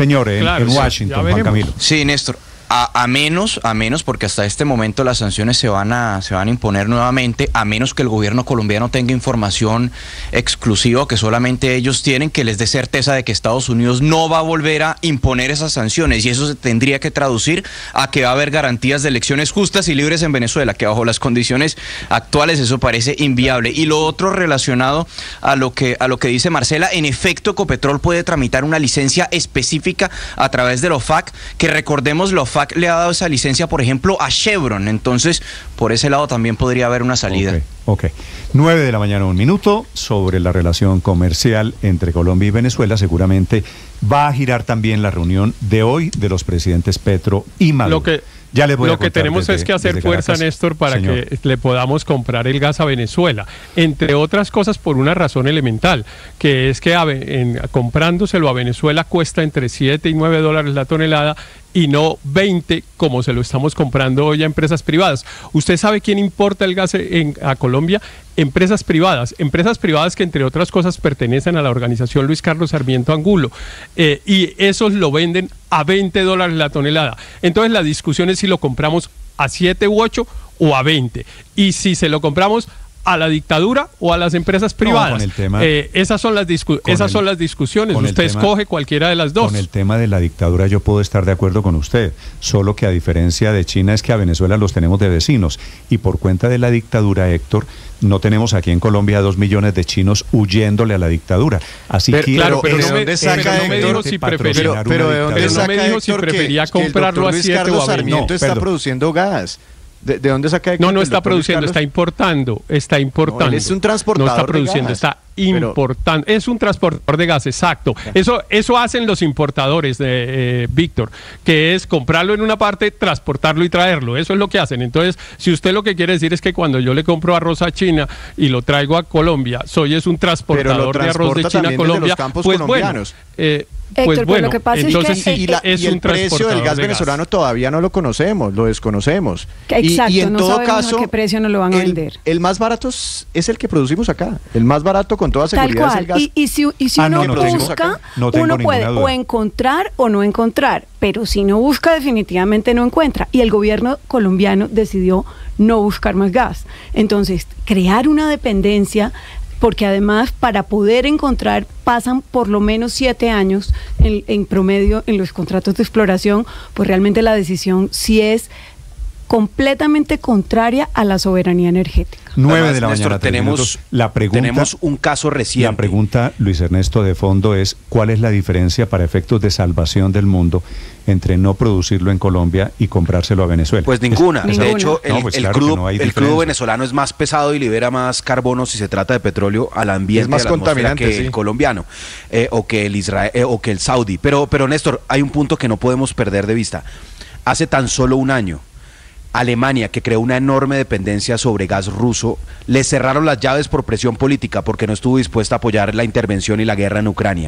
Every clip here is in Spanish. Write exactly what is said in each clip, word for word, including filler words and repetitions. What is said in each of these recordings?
señor, en, claro, en sí, Washington, Juan Camilo. Sí, Néstor. A, a menos, a menos, porque hasta este momento las sanciones se van a, se van a imponer nuevamente, a menos que el gobierno colombiano tenga información exclusiva que solamente ellos tienen, que les dé certeza de que Estados Unidos no va a volver a imponer esas sanciones, y eso se tendría que traducir a que va a haber garantías de elecciones justas y libres en Venezuela, que bajo las condiciones actuales eso parece inviable. Y lo otro relacionado a lo que, a lo que dice Marcela, en efecto Ecopetrol puede tramitar una licencia específica a través de la O F A C, que recordemos la O F A C le ha dado esa licencia, por ejemplo, a Chevron. Entonces, por ese lado también podría haber una salida. Ok, ok. nueve de la mañana, un minuto, sobre la relación comercial entre Colombia y Venezuela. Seguramente va a girar también la reunión de hoy de los presidentes Petro y Maduro. Lo que, ya les voy lo a que tenemos desde, es que hacer fuerza, Caracas, Néstor, para señor. que le podamos comprar el gas a Venezuela. Entre otras cosas, por una razón elemental, que es que a, en, comprándoselo a Venezuela cuesta entre siete y nueve dólares la tonelada, y no veinte como se lo estamos comprando hoy a empresas privadas. ¿Usted sabe quién importa el gas en, a Colombia? Empresas privadas, empresas privadas que entre otras cosas pertenecen a la organización Luis Carlos Sarmiento Angulo, eh, y esos lo venden a veinte dólares la tonelada. Entonces la discusión es si lo compramos a siete u ocho o a veinte, y si se lo compramos a la dictadura o a las empresas privadas. No, con el tema, eh, esas son las, discu esas el, son las discusiones. Usted tema, escoge cualquiera de las dos. Con el tema de la dictadura yo puedo estar de acuerdo con usted, solo que a diferencia de China es que a Venezuela los tenemos de vecinos, y por cuenta de la dictadura, Héctor, no tenemos aquí en Colombia dos millones de chinos huyéndole a la dictadura. Así pero, que claro, pero ¿de no dónde me, saca pero no me dijo si prefería, pero, pero de dónde pero saca no me dijo si prefería que, comprarlo que el a siete o a veinte. Sarmiento No, está perdón. produciendo gas. ¿De, ¿De dónde saca Héctor? No, no está produciendo, está importando, está importando. No, él es un transportador. No está produciendo, está importando. Pero... Es un transportador de gas, exacto. Eso, eso hacen los importadores, de eh, Víctor, que es comprarlo en una parte, transportarlo y traerlo. Eso es lo que hacen. Entonces, si usted lo que quiere decir es que cuando yo le compro arroz a China y lo traigo a Colombia, soy es un transportador de arroz de China a Colombia, pues bueno. Eh, Héctor, pues bueno, lo que pasa entonces es que sí, y, la, es y un el precio del gas venezolano gas. todavía no lo conocemos, lo desconocemos. Exacto, y, y en no todo sabemos caso, a qué precio nos lo van a el, vender. El más barato es, es el que producimos acá. El más barato con toda seguridad Tal cual. es el gas. Y, y si, y si ah, uno no, no busca, tengo, no uno puede duda. o encontrar o no encontrar, pero si no busca definitivamente no encuentra. Y el gobierno colombiano decidió no buscar más gas. Entonces, crear una dependencia, porque además para poder encontrar pasan por lo menos siete años en, en promedio en los contratos de exploración, pues realmente la decisión sí es completamente contraria a la soberanía energética. nueve de la Néstor, mañana, tenemos, la pregunta, tenemos un caso reciente. La pregunta, Luis Ernesto, de fondo es: ¿cuál es la diferencia para efectos de salvación del mundo entre no producirlo en Colombia y comprárselo a Venezuela? Pues ninguna. Es, de hecho, el, no, pues el, claro crudo, no el crudo venezolano es más pesado y libera más carbono si se trata de petróleo al ambiente, es más a la contaminante que sí. el colombiano eh, o que el Israel eh, o que el saudí. Pero, pero Néstor, hay un punto que no podemos perder de vista. Hace tan solo un año, Alemania, que creó una enorme dependencia sobre gas ruso, le cerraron las llaves por presión política porque no estuvo dispuesta a apoyar la intervención y la guerra en Ucrania.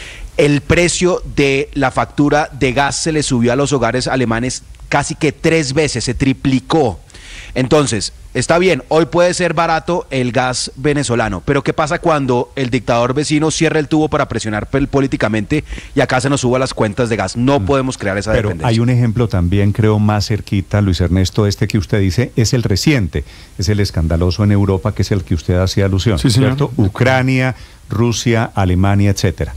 El precio de la factura de gas se le subió a los hogares alemanes casi que tres veces, se triplicó. Entonces, está bien, hoy puede ser barato el gas venezolano, pero ¿qué pasa cuando el dictador vecino cierra el tubo para presionar políticamente y acá se nos suba las cuentas de gas? No podemos crear esa pero dependencia. Hay un ejemplo también, creo, más cerquita, Luis Ernesto, este que usted dice, es el reciente, es el escandaloso en Europa, que es el que usted hacía alusión, sí, ¿cierto? Ucrania, Rusia, Alemania, etcétera.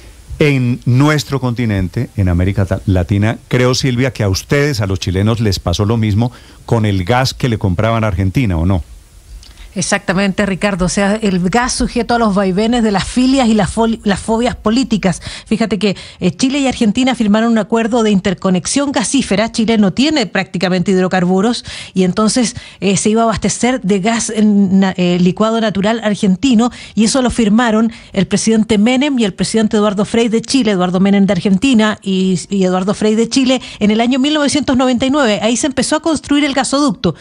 En nuestro continente, en América Latina, creo, Silvia, que a ustedes, a los chilenos, les pasó lo mismo con el gas que le compraban a Argentina, ¿o no? Exactamente, Ricardo. O sea, el gas sujeto a los vaivenes de las filias y las, las fobias políticas. Fíjate que eh, Chile y Argentina firmaron un acuerdo de interconexión gasífera. Chile no tiene prácticamente hidrocarburos y entonces eh, se iba a abastecer de gas en, eh, licuado natural argentino, y eso lo firmaron el presidente Menem y el presidente Eduardo Frei de Chile, Eduardo Menem de Argentina y, y Eduardo Frei de Chile, en el año mil novecientos noventa y nueve. Ahí se empezó a construir el gasoducto.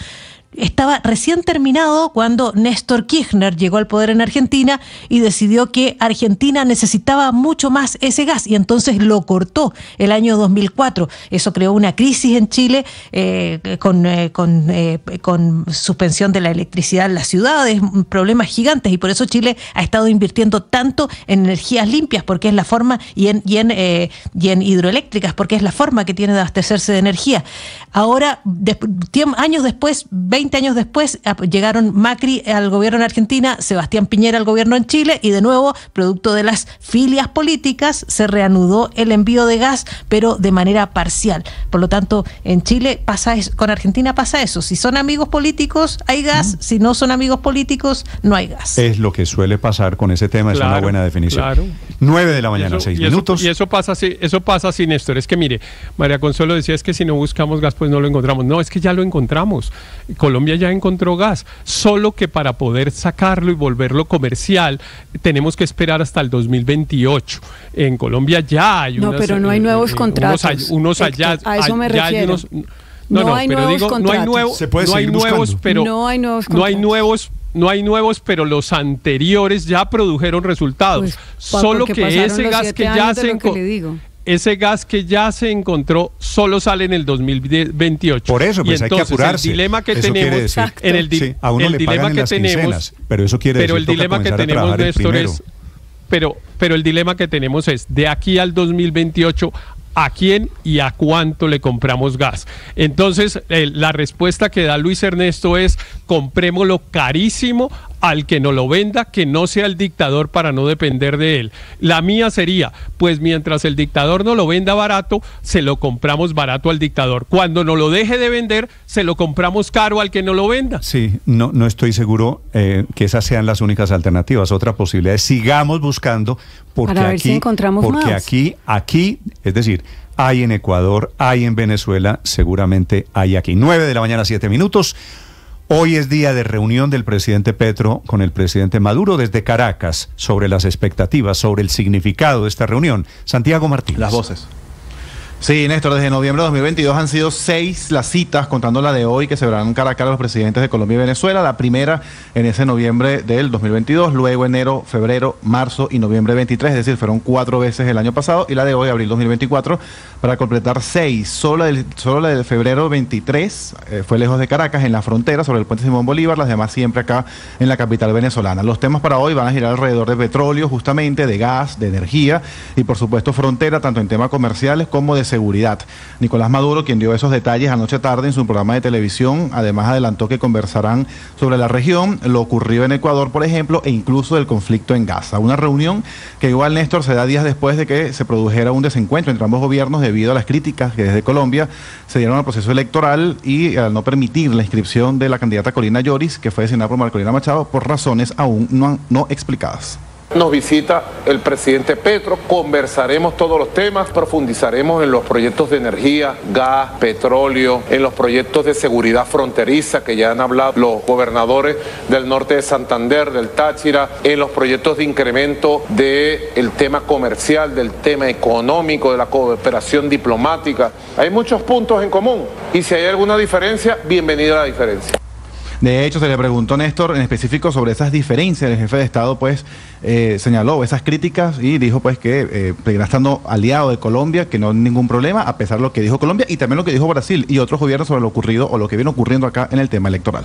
estaba recién terminado cuando Néstor Kirchner llegó al poder en Argentina y decidió que Argentina necesitaba mucho más ese gas y entonces lo cortó el año dos mil cuatro. Eso creó una crisis en Chile eh, con, eh, con, eh, con suspensión de la electricidad en las ciudades, problemas gigantes, y por eso Chile ha estado invirtiendo tanto en energías limpias, porque es la forma, y en, y en, eh, y en hidroeléctricas, porque es la forma que tiene de abastecerse de energía. Ahora, de, años después, veinte años después, llegaron Macri al gobierno en Argentina, Sebastián Piñera al gobierno en Chile, y de nuevo, producto de las filias políticas, se reanudó el envío de gas, pero de manera parcial. Por lo tanto, en Chile pasa eso, con Argentina pasa eso. Si son amigos políticos, hay gas. Mm. Si no son amigos políticos, no hay gas. Es lo que suele pasar con ese tema, claro, es una buena definición. Claro. nueve de la mañana, eso, seis y minutos. Eso, y eso pasa así, eso pasa así, Néstor. Es que mire, María Consuelo decía, es que si no buscamos gas, pues no lo encontramos. No, es que ya lo encontramos. Colombia ya encontró gas, solo que para poder sacarlo y volverlo comercial, tenemos que esperar hasta el dos mil veintiocho. En Colombia ya hay unos... No, pero no hay nuevos eh, contratos. Unos, unos allá... A eso me refiero. Unos, no, no, no, hay pero nuevos digo, contratos. no hay, nuevo, Se puede no hay nuevos, buscando. pero no hay nuevos no hay nuevos, no hay nuevos, pero los anteriores ya produjeron resultados. Pues, solo que ese gas que ya se encontró, ese gas que ya se encontró solo sale en el dos mil veintiocho. Por eso, pues y entonces, hay que apurarse. El dilema que eso tenemos, en el, di sí, a uno el le dilema pagan que en las tenemos, quincenas, pero eso quiere pero decir el dilema que tenemos, Néstor, es, pero, pero el dilema que tenemos es de aquí al dos mil veintiocho. ¿A quién y a cuánto le compramos gas? Entonces, eh, la respuesta que da Luis Ernesto es: comprémoslo carísimo al que no lo venda, que no sea el dictador para no depender de él. La mía sería, pues mientras el dictador no lo venda barato, se lo compramos barato al dictador. Cuando no lo deje de vender, se lo compramos caro al que no lo venda. Sí, no, no estoy seguro eh, que esas sean las únicas alternativas. Otra posibilidad es sigamos buscando, porque para ver aquí, si encontramos porque más. aquí, aquí, es decir, hay en Ecuador, hay en Venezuela, seguramente hay aquí. nueve de la mañana, siete minutos. Hoy es día de reunión del presidente Petro con el presidente Maduro desde Caracas sobre las expectativas, sobre el significado de esta reunión. Santiago Martínez. Las voces. Sí, Néstor, desde noviembre de dos mil veintidós han sido seis las citas, contando la de hoy, que se verán en Caracas los presidentes de Colombia y Venezuela. La primera en ese noviembre del dos mil veintidós, luego enero, febrero, marzo y noviembre veintitrés, es decir, fueron cuatro veces el año pasado, y la de hoy, abril dos mil veinticuatro, para completar seis. Solo, el, solo la de febrero veintitrés eh, fue lejos de Caracas, en la frontera, sobre el puente Simón Bolívar, las demás siempre acá en la capital venezolana. Los temas para hoy van a girar alrededor de petróleo, justamente, de gas, de energía y, por supuesto, frontera, tanto en temas comerciales como de seguridad. Nicolás Maduro, quien dio esos detalles anoche tarde en su programa de televisión, además adelantó que conversarán sobre la región, lo ocurrido en Ecuador, por ejemplo, e incluso el conflicto en Gaza. Una reunión que igual, Néstor, se da días después de que se produjera un desencuentro entre ambos gobiernos debido a las críticas que desde Colombia se dieron al proceso electoral y al no permitir la inscripción de la candidata Corina Lloris, que fue designada por Marcolina Machado, por razones aún no, no explicadas. Nos visita el presidente Petro, conversaremos todos los temas, profundizaremos en los proyectos de energía, gas, petróleo, en los proyectos de seguridad fronteriza que ya han hablado los gobernadores del norte de Santander, del Táchira, en los proyectos de incremento del tema comercial, del tema económico, de la cooperación diplomática. Hay muchos puntos en común y si hay alguna diferencia, bienvenida a la diferencia. De hecho, se le preguntó a Néstor en específico sobre esas diferencias. El jefe de Estado, pues, eh, señaló esas críticas y dijo, pues, que eh, seguirá estando aliado de Colombia, que no hay ningún problema, a pesar de lo que dijo Colombia y también lo que dijo Brasil y otros gobiernos sobre lo ocurrido o lo que viene ocurriendo acá en el tema electoral.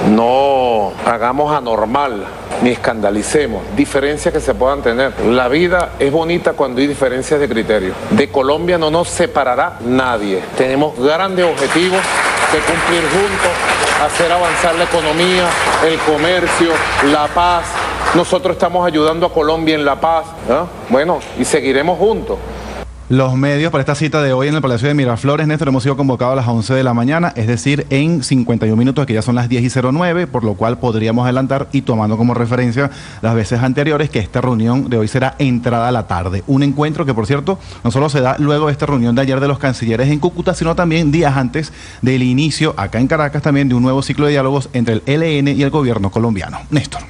No hagamos anormal ni escandalicemos diferencias que se puedan tener. La vida es bonita cuando hay diferencias de criterio. De Colombia no nos separará nadie. Tenemos grandes objetivos que cumplir juntos, hacer avanzar la economía, el comercio, la paz. Nosotros estamos ayudando a Colombia en la paz, ¿no? Bueno, y seguiremos juntos. Los medios para esta cita de hoy en el Palacio de Miraflores, Néstor, hemos sido convocados a las once de la mañana, es decir, en cincuenta y un minutos, que ya son las diez y cero nueve, por lo cual podríamos adelantar y tomando como referencia las veces anteriores que esta reunión de hoy será entrada a la tarde. Un encuentro que, por cierto, no solo se da luego de esta reunión de ayer de los cancilleres en Cúcuta, sino también días antes del inicio, acá en Caracas, también de un nuevo ciclo de diálogos entre el E L N y el gobierno colombiano. Néstor.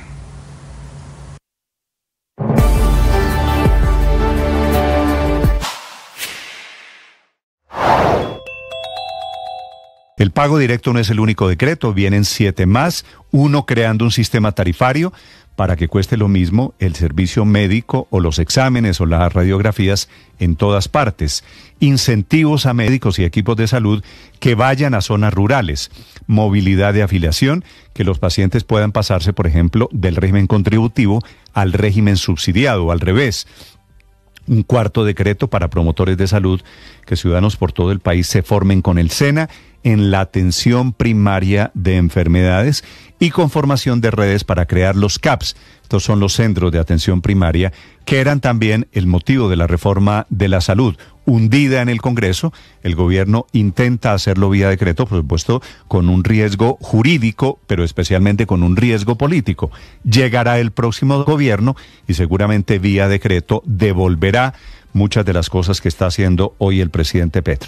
El pago directo no es el único decreto, vienen siete más, uno creando un sistema tarifario para que cueste lo mismo el servicio médico o los exámenes o las radiografías en todas partes. Incentivos a médicos y equipos de salud que vayan a zonas rurales. Movilidad de afiliación, que los pacientes puedan pasarse, por ejemplo, del régimen contributivo al régimen subsidiado, o al revés. Un cuarto decreto para promotores de salud, que ciudadanos por todo el país se formen con el SENA en la atención primaria de enfermedades y con formación de redes para crear los C A Ps. Estos son los centros de atención primaria que eran también el motivo de la reforma de la salud. Hundida en el Congreso, el gobierno intenta hacerlo vía decreto, por supuesto, con un riesgo jurídico, pero especialmente con un riesgo político. Llegará el próximo gobierno y seguramente vía decreto devolverá muchas de las cosas que está haciendo hoy el presidente Petro.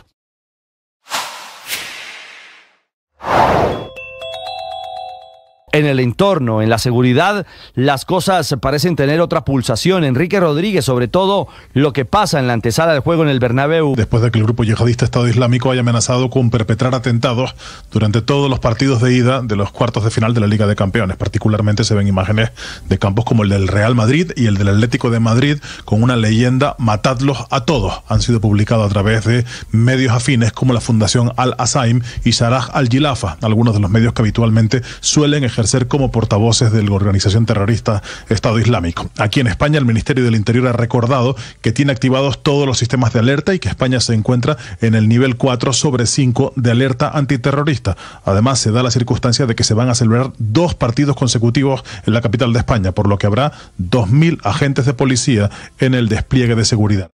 En el entorno, en la seguridad, las cosas parecen tener otra pulsación. Enrique Rodríguez, sobre todo lo que pasa en la antesala del juego en el Bernabéu. Después de que el grupo yihadista Estado Islámico haya amenazado con perpetrar atentados durante todos los partidos de ida de los cuartos de final de la Liga de Campeones. Particularmente se ven imágenes de campos como el del Real Madrid y el del Atlético de Madrid con una leyenda: matadlos a todos. Han sido publicados a través de medios afines como la Fundación Al-Asaim y Saraj Al-Gilafa, algunos de los medios que habitualmente suelen ejercer ser como portavoces de la organización terrorista Estado Islámico. Aquí en España, el Ministerio del Interior ha recordado que tiene activados todos los sistemas de alerta y que España se encuentra en el nivel cuatro sobre cinco de alerta antiterrorista. Además, se da la circunstancia de que se van a celebrar dos partidos consecutivos en la capital de España, por lo que habrá dos mil agentes de policía en el despliegue de seguridad.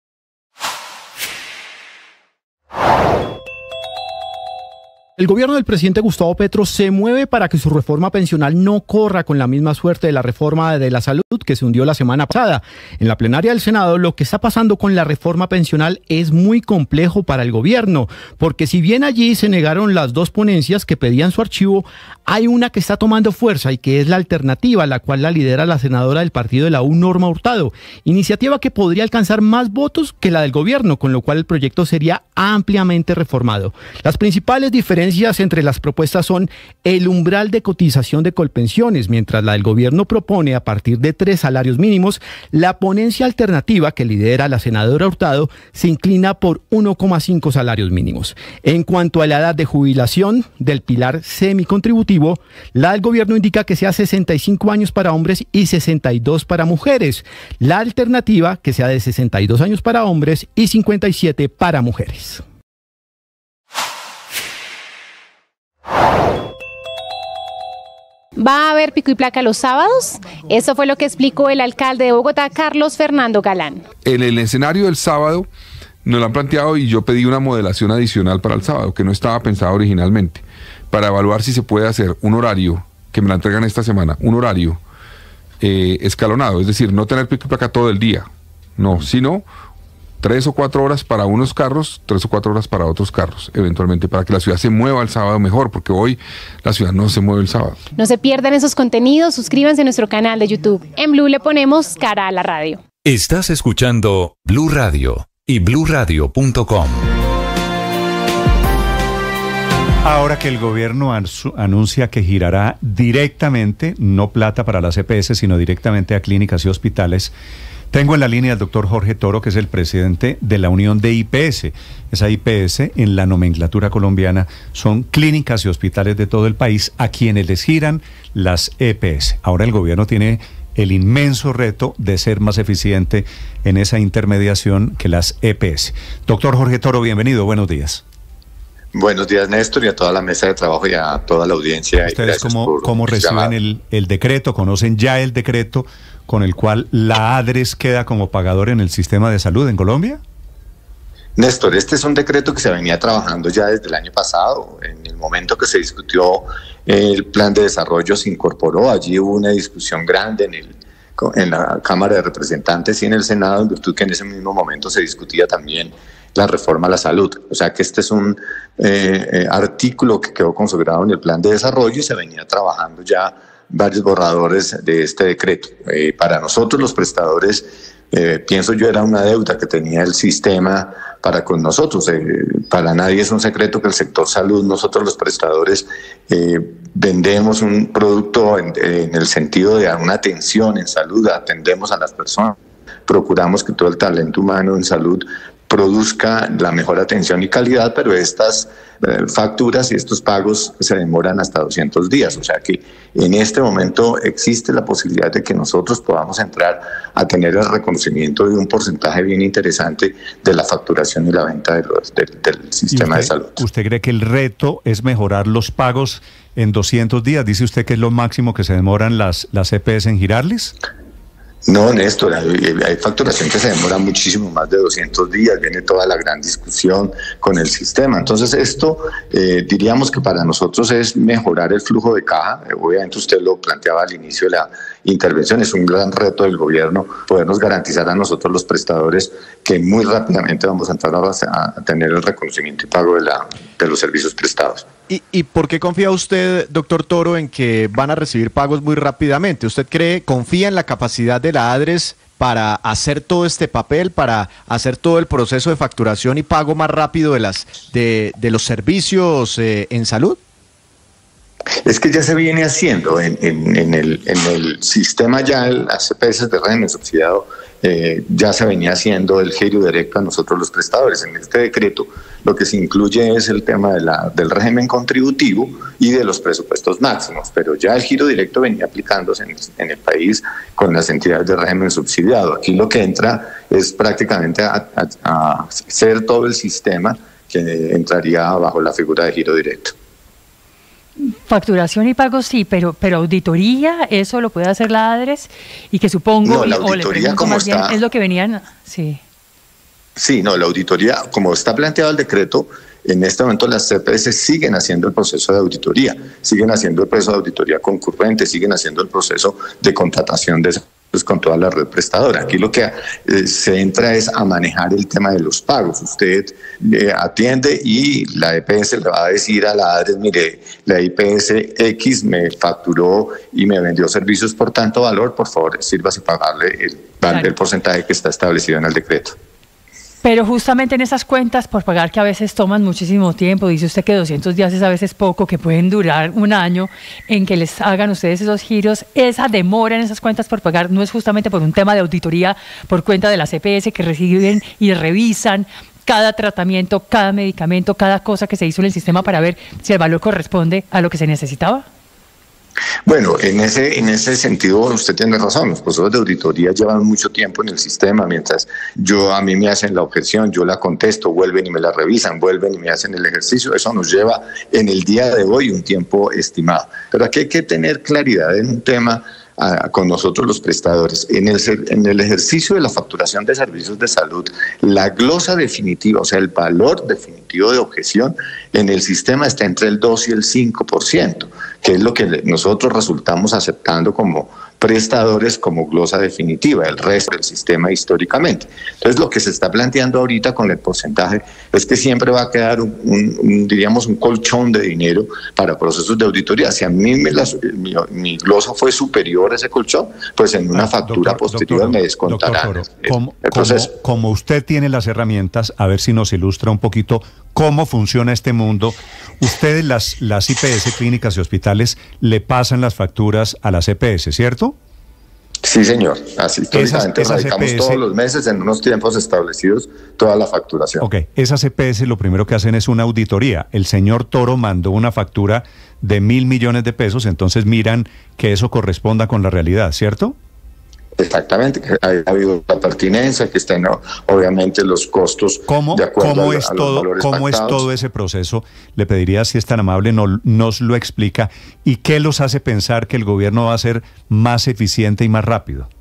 El gobierno del presidente Gustavo Petro se mueve para que su reforma pensional no corra con la misma suerte de la reforma de la salud que se hundió la semana pasada. En la plenaria del Senado, lo que está pasando con la reforma pensional es muy complejo para el gobierno, porque si bien allí se negaron las dos ponencias que pedían su archivo, hay una que está tomando fuerza y que es la alternativa, la cual la lidera la senadora del partido de la U, Norma Hurtado, iniciativa que podría alcanzar más votos que la del gobierno, con lo cual el proyecto sería ampliamente reformado. Las principales diferencias entre las propuestas son el umbral de cotización de Colpensiones, mientras la del gobierno propone a partir de tres salarios mínimos. La ponencia alternativa que lidera la senadora Hurtado se inclina por uno coma cinco salarios mínimos. En cuanto a la edad de jubilación del pilar semicontributivo, la del gobierno indica que sea sesenta y cinco años para hombres y sesenta y dos para mujeres. La alternativa que sea de sesenta y dos años para hombres y cincuenta y siete para mujeres. ¿Va a haber pico y placa los sábados? Eso fue lo que explicó el alcalde de Bogotá, Carlos Fernando Galán. En el escenario del sábado nos lo han planteado y yo pedí una modelación adicional para el sábado, que no estaba pensada originalmente, para evaluar si se puede hacer un horario, que me la entregan esta semana, un horario eh, escalonado, es decir, no tener pico y placa todo el día, no, sino tres o cuatro horas para unos carros, tres o cuatro horas para otros carros, eventualmente, para que la ciudad se mueva el sábado mejor, porque hoy la ciudad no se mueve el sábado. No se pierdan esos contenidos, suscríbanse a nuestro canal de YouTube. En Blue le ponemos cara a la radio. Estás escuchando Blue Radio y blue radio punto com. Ahora que el gobierno anuncia que girará directamente, no plata para las E P S, sino directamente a clínicas y hospitales, tengo en la línea al doctor Jorge Toro, que es el presidente de la Unión de I P S. Esa I P S, en la nomenclatura colombiana, son clínicas y hospitales de todo el país a quienes les giran las E P S. Ahora el gobierno tiene el inmenso reto de ser más eficiente en esa intermediación que las E P S. Doctor Jorge Toro, bienvenido, buenos días. Buenos días, Néstor, y a toda la mesa de trabajo y a toda la audiencia. ¿Ustedes cómo, cómo reciben el, el decreto? ¿Conocen ya el decreto con el cual la ADRES queda como pagador en el sistema de salud en Colombia? Néstor, este es un decreto que se venía trabajando ya desde el año pasado. En el momento que se discutió el plan de desarrollo se incorporó. Allí hubo una discusión grande en, el, en la Cámara de Representantes y en el Senado, en virtud que en ese mismo momento se discutía también la reforma a la salud. O sea que este es un eh, eh, artículo que quedó consagrado en el plan de desarrollo y se venía trabajando ya varios borradores de este decreto. Eh, para nosotros los prestadores, eh, pienso yo, era una deuda que tenía el sistema para con nosotros. Eh, para nadie es un secreto que el sector salud, nosotros los prestadores, eh, vendemos un producto en, en el sentido de una atención en salud, atendemos a las personas, procuramos que todo el talento humano en salud produzca la mejor atención y calidad, pero estas eh, facturas y estos pagos se demoran hasta doscientos días. O sea que en este momento existe la posibilidad de que nosotros podamos entrar a tener el reconocimiento de un porcentaje bien interesante de la facturación y la venta de los, de, del sistema usted, de salud. ¿Usted cree que el reto es mejorar los pagos en doscientos días? ¿Dice usted que es lo máximo que se demoran las, las E P S en girarles? No, Néstor, hay, hay facturación que se demora muchísimo más de doscientos días, viene toda la gran discusión con el sistema. Entonces esto eh, diríamos que para nosotros es mejorar el flujo de caja. Obviamente usted lo planteaba al inicio de la intervención, es un gran reto del gobierno podernos garantizar a nosotros los prestadores que muy rápidamente vamos a entrar a, a tener el reconocimiento y pago de, la, de los servicios prestados. ¿Y, ¿Y por qué confía usted, doctor Toro, en que van a recibir pagos muy rápidamente? ¿Usted cree, confía en la capacidad de la ADRES para hacer todo este papel, para hacer todo el proceso de facturación y pago más rápido de, las, de, de los servicios eh, en salud? Es que ya se viene haciendo en, en, en, el, en el sistema, ya las E P S de régimen subsidiado eh, ya se venía haciendo el giro directo a nosotros los prestadores. En este decreto lo que se incluye es el tema de la, del régimen contributivo y de los presupuestos máximos, pero ya el giro directo venía aplicándose en, en el país con las entidades de régimen subsidiado. Aquí lo que entra es prácticamente a, a, a hacer todo el sistema que entraría bajo la figura de giro directo. Facturación y pago sí, pero pero auditoría, eso lo puede hacer la ADRES, y que supongo, no, la y, o le pregunto más bien, es lo que venían, sí. Sí, no, la auditoría, como está planteado el decreto, en este momento las E P S siguen haciendo el proceso de auditoría, siguen haciendo el proceso de auditoría concurrente, siguen haciendo el proceso de contratación de pues con toda la red prestadora. Aquí lo que eh, se entra es a manejar el tema de los pagos. Usted eh, atiende y la E P S le va a decir a la ADRES, mire, la I P S X me facturó y me vendió servicios por tanto valor, por favor, sírvase pagarle el, claro. el porcentaje que está establecido en el decreto. Pero justamente en esas cuentas por pagar que a veces toman muchísimo tiempo, dice usted que doscientos días es a veces poco, que pueden durar un año en que les hagan ustedes esos giros, esa demora en esas cuentas por pagar no es justamente por un tema de auditoría por cuenta de las E P S que reciben y revisan cada tratamiento, cada medicamento, cada cosa que se hizo en el sistema para ver si el valor corresponde a lo que se necesitaba? Bueno, en ese en ese sentido usted tiene razón, los procesos de auditoría llevan mucho tiempo en el sistema, mientras yo a mí me hacen la objeción, yo la contesto, vuelven y me la revisan, vuelven y me hacen el ejercicio, eso nos lleva en el día de hoy un tiempo estimado. Pero aquí hay que tener claridad en un tema a, con nosotros los prestadores. En el, en el ejercicio de la facturación de servicios de salud, la glosa definitiva, o sea, el valor definitivo de objeción en el sistema está entre el dos y el cinco por ciento, que es lo que nosotros resultamos aceptando como prestadores como glosa definitiva, el resto del sistema históricamente. Entonces, lo que se está planteando ahorita con el porcentaje es que siempre va a quedar un, un, un diríamos, un colchón de dinero para procesos de auditoría. Si a mí me la, mi, mi glosa fue superior a ese colchón, pues en una ah, factura doctor, posterior doctor, me descontarán. Doctor, como, como, como usted tiene las herramientas, a ver si nos ilustra un poquito cómo funciona este mundo. Ustedes, las, las I P S, clínicas y hospitales, le pasan las facturas a las E P S, ¿cierto? Sí, señor. Así históricamente radicamos todos los meses en unos tiempos establecidos toda la facturación. Ok, esas E P S lo primero que hacen es una auditoría. El señor Toro mandó una factura de mil millones de pesos, entonces miran que eso corresponda con la realidad, ¿cierto? Exactamente, que ha habido la pertinencia, que estén obviamente los costos ¿Cómo, de acuerdo ¿cómo a, es a todo, los valores ¿Cómo pactados? es todo ese proceso? Le pediría, si es tan amable, no, nos lo explica. ¿Y qué los hace pensar que el gobierno va a ser más eficiente y más rápido?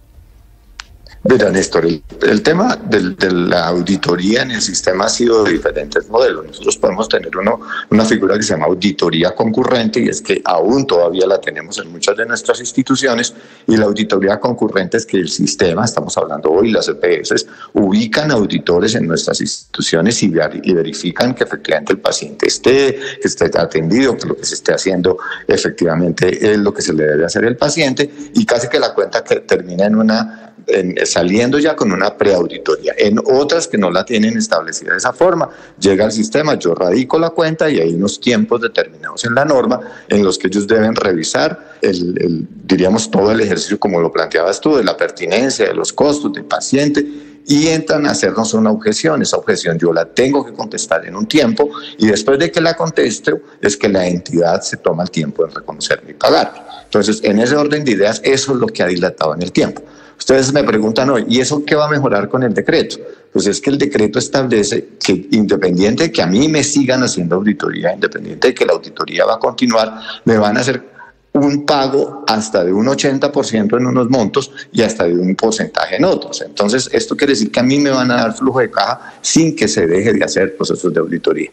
Mira, Néstor, el, el tema del, de la auditoría en el sistema ha sido de diferentes modelos. Nosotros podemos tener uno, una figura que se llama auditoría concurrente, y es que aún todavía la tenemos en muchas de nuestras instituciones, y la auditoría concurrente es que el sistema, estamos hablando hoy, las E P S, ubican auditores en nuestras instituciones y, ver, y verifican que efectivamente el paciente esté, que esté atendido, que lo que se esté haciendo efectivamente es lo que se le debe hacer al paciente, y casi que la cuenta que termina en una... En, saliendo ya con una preauditoría. En otras que no la tienen establecida de esa forma, llega al sistema, yo radico la cuenta y hay unos tiempos determinados en la norma en los que ellos deben revisar el, el, diríamos, todo el ejercicio, como lo planteabas tú, de la pertinencia, de los costos del paciente, y entran a hacernos una objeción. Esa objeción yo la tengo que contestar en un tiempo, y después de que la conteste es que la entidad se toma el tiempo en reconocerme y pagarme. Entonces, en ese orden de ideas, eso es lo que ha dilatado en el tiempo. Ustedes me preguntan hoy, ¿y eso qué va a mejorar con el decreto? Pues es que el decreto establece que, independiente de que a mí me sigan haciendo auditoría, independiente de que la auditoría va a continuar, me van a hacer un pago hasta de un ochenta por ciento en unos montos y hasta de un porcentaje en otros. Entonces, esto quiere decir que a mí me van a dar flujo de caja sin que se deje de hacer procesos de auditoría.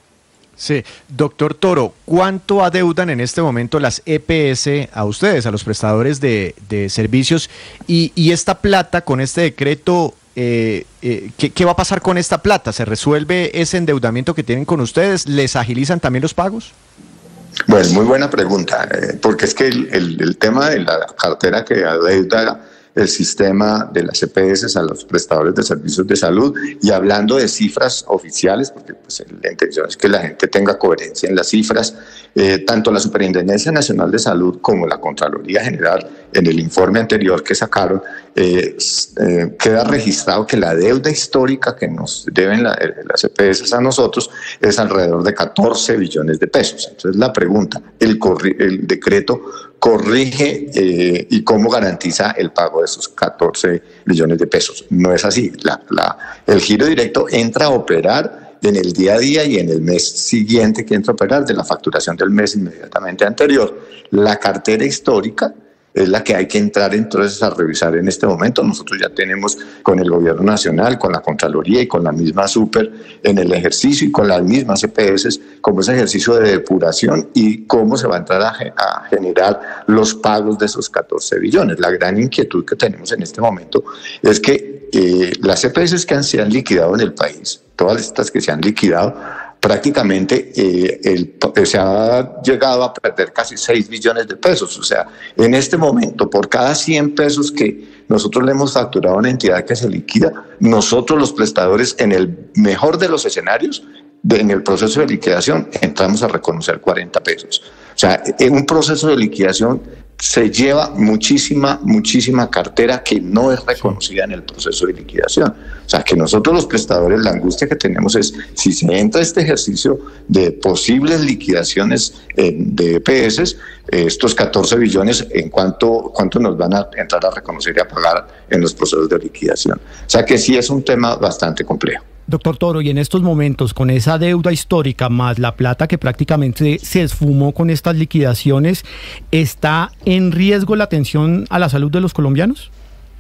Sí, doctor Toro, ¿cuánto adeudan en este momento las E P S a ustedes, a los prestadores de, de servicios? Y, y esta plata, con este decreto, eh, eh, ¿qué, ¿qué va a pasar con esta plata? ¿Se resuelve ese endeudamiento que tienen con ustedes? ¿Les agilizan también los pagos? Bueno, muy buena pregunta, eh, porque es que el, el, el tema de la cartera que adeuda el sistema de las E P S a los prestadores de servicios de salud, y hablando de cifras oficiales, porque pues, la intención es que la gente tenga coherencia en las cifras, eh, tanto la Superintendencia Nacional de Salud como la Contraloría General, en el informe anterior que sacaron, eh, eh, queda registrado que la deuda histórica que nos deben la, las E P S a nosotros es alrededor de catorce billones de pesos. Entonces la pregunta, el, el decreto corrige eh, y cómo garantiza el pago de esos catorce billones de pesos. No es así. La, la, el giro directo entra a operar en el día a día y en el mes siguiente que entra a operar de la facturación del mes inmediatamente anterior. La cartera histórica es la que hay que entrar entonces a revisar en este momento. Nosotros ya tenemos con el Gobierno Nacional, con la Contraloría y con la misma Super en el ejercicio y con las mismas E P S como ese ejercicio de depuración y cómo se va a entrar a, a generar los pagos de esos catorce billones. La gran inquietud que tenemos en este momento es que eh, las E P S que han, se han liquidado en el país, todas estas que se han liquidado, prácticamente eh, el, se ha llegado a perder casi seis billones de pesos. O sea, en este momento, por cada cien pesos que nosotros le hemos facturado a una entidad que se liquida, nosotros los prestadores, en el mejor de los escenarios, de, en el proceso de liquidación, entramos a reconocer cuarenta pesos. O sea, en un proceso de liquidación se lleva muchísima, muchísima cartera que no es reconocida en el proceso de liquidación. O sea, que nosotros los prestadores, la angustia que tenemos es, si se entra a este ejercicio de posibles liquidaciones eh, de E P S, eh, estos catorce billones, ¿en cuánto, cuánto nos van a entrar a reconocer y a pagar en los procesos de liquidación? O sea, que sí es un tema bastante complejo. Doctor Toro, y en estos momentos, con esa deuda histórica más la plata que prácticamente se esfumó con estas liquidaciones, ¿está en riesgo la atención a la salud de los colombianos?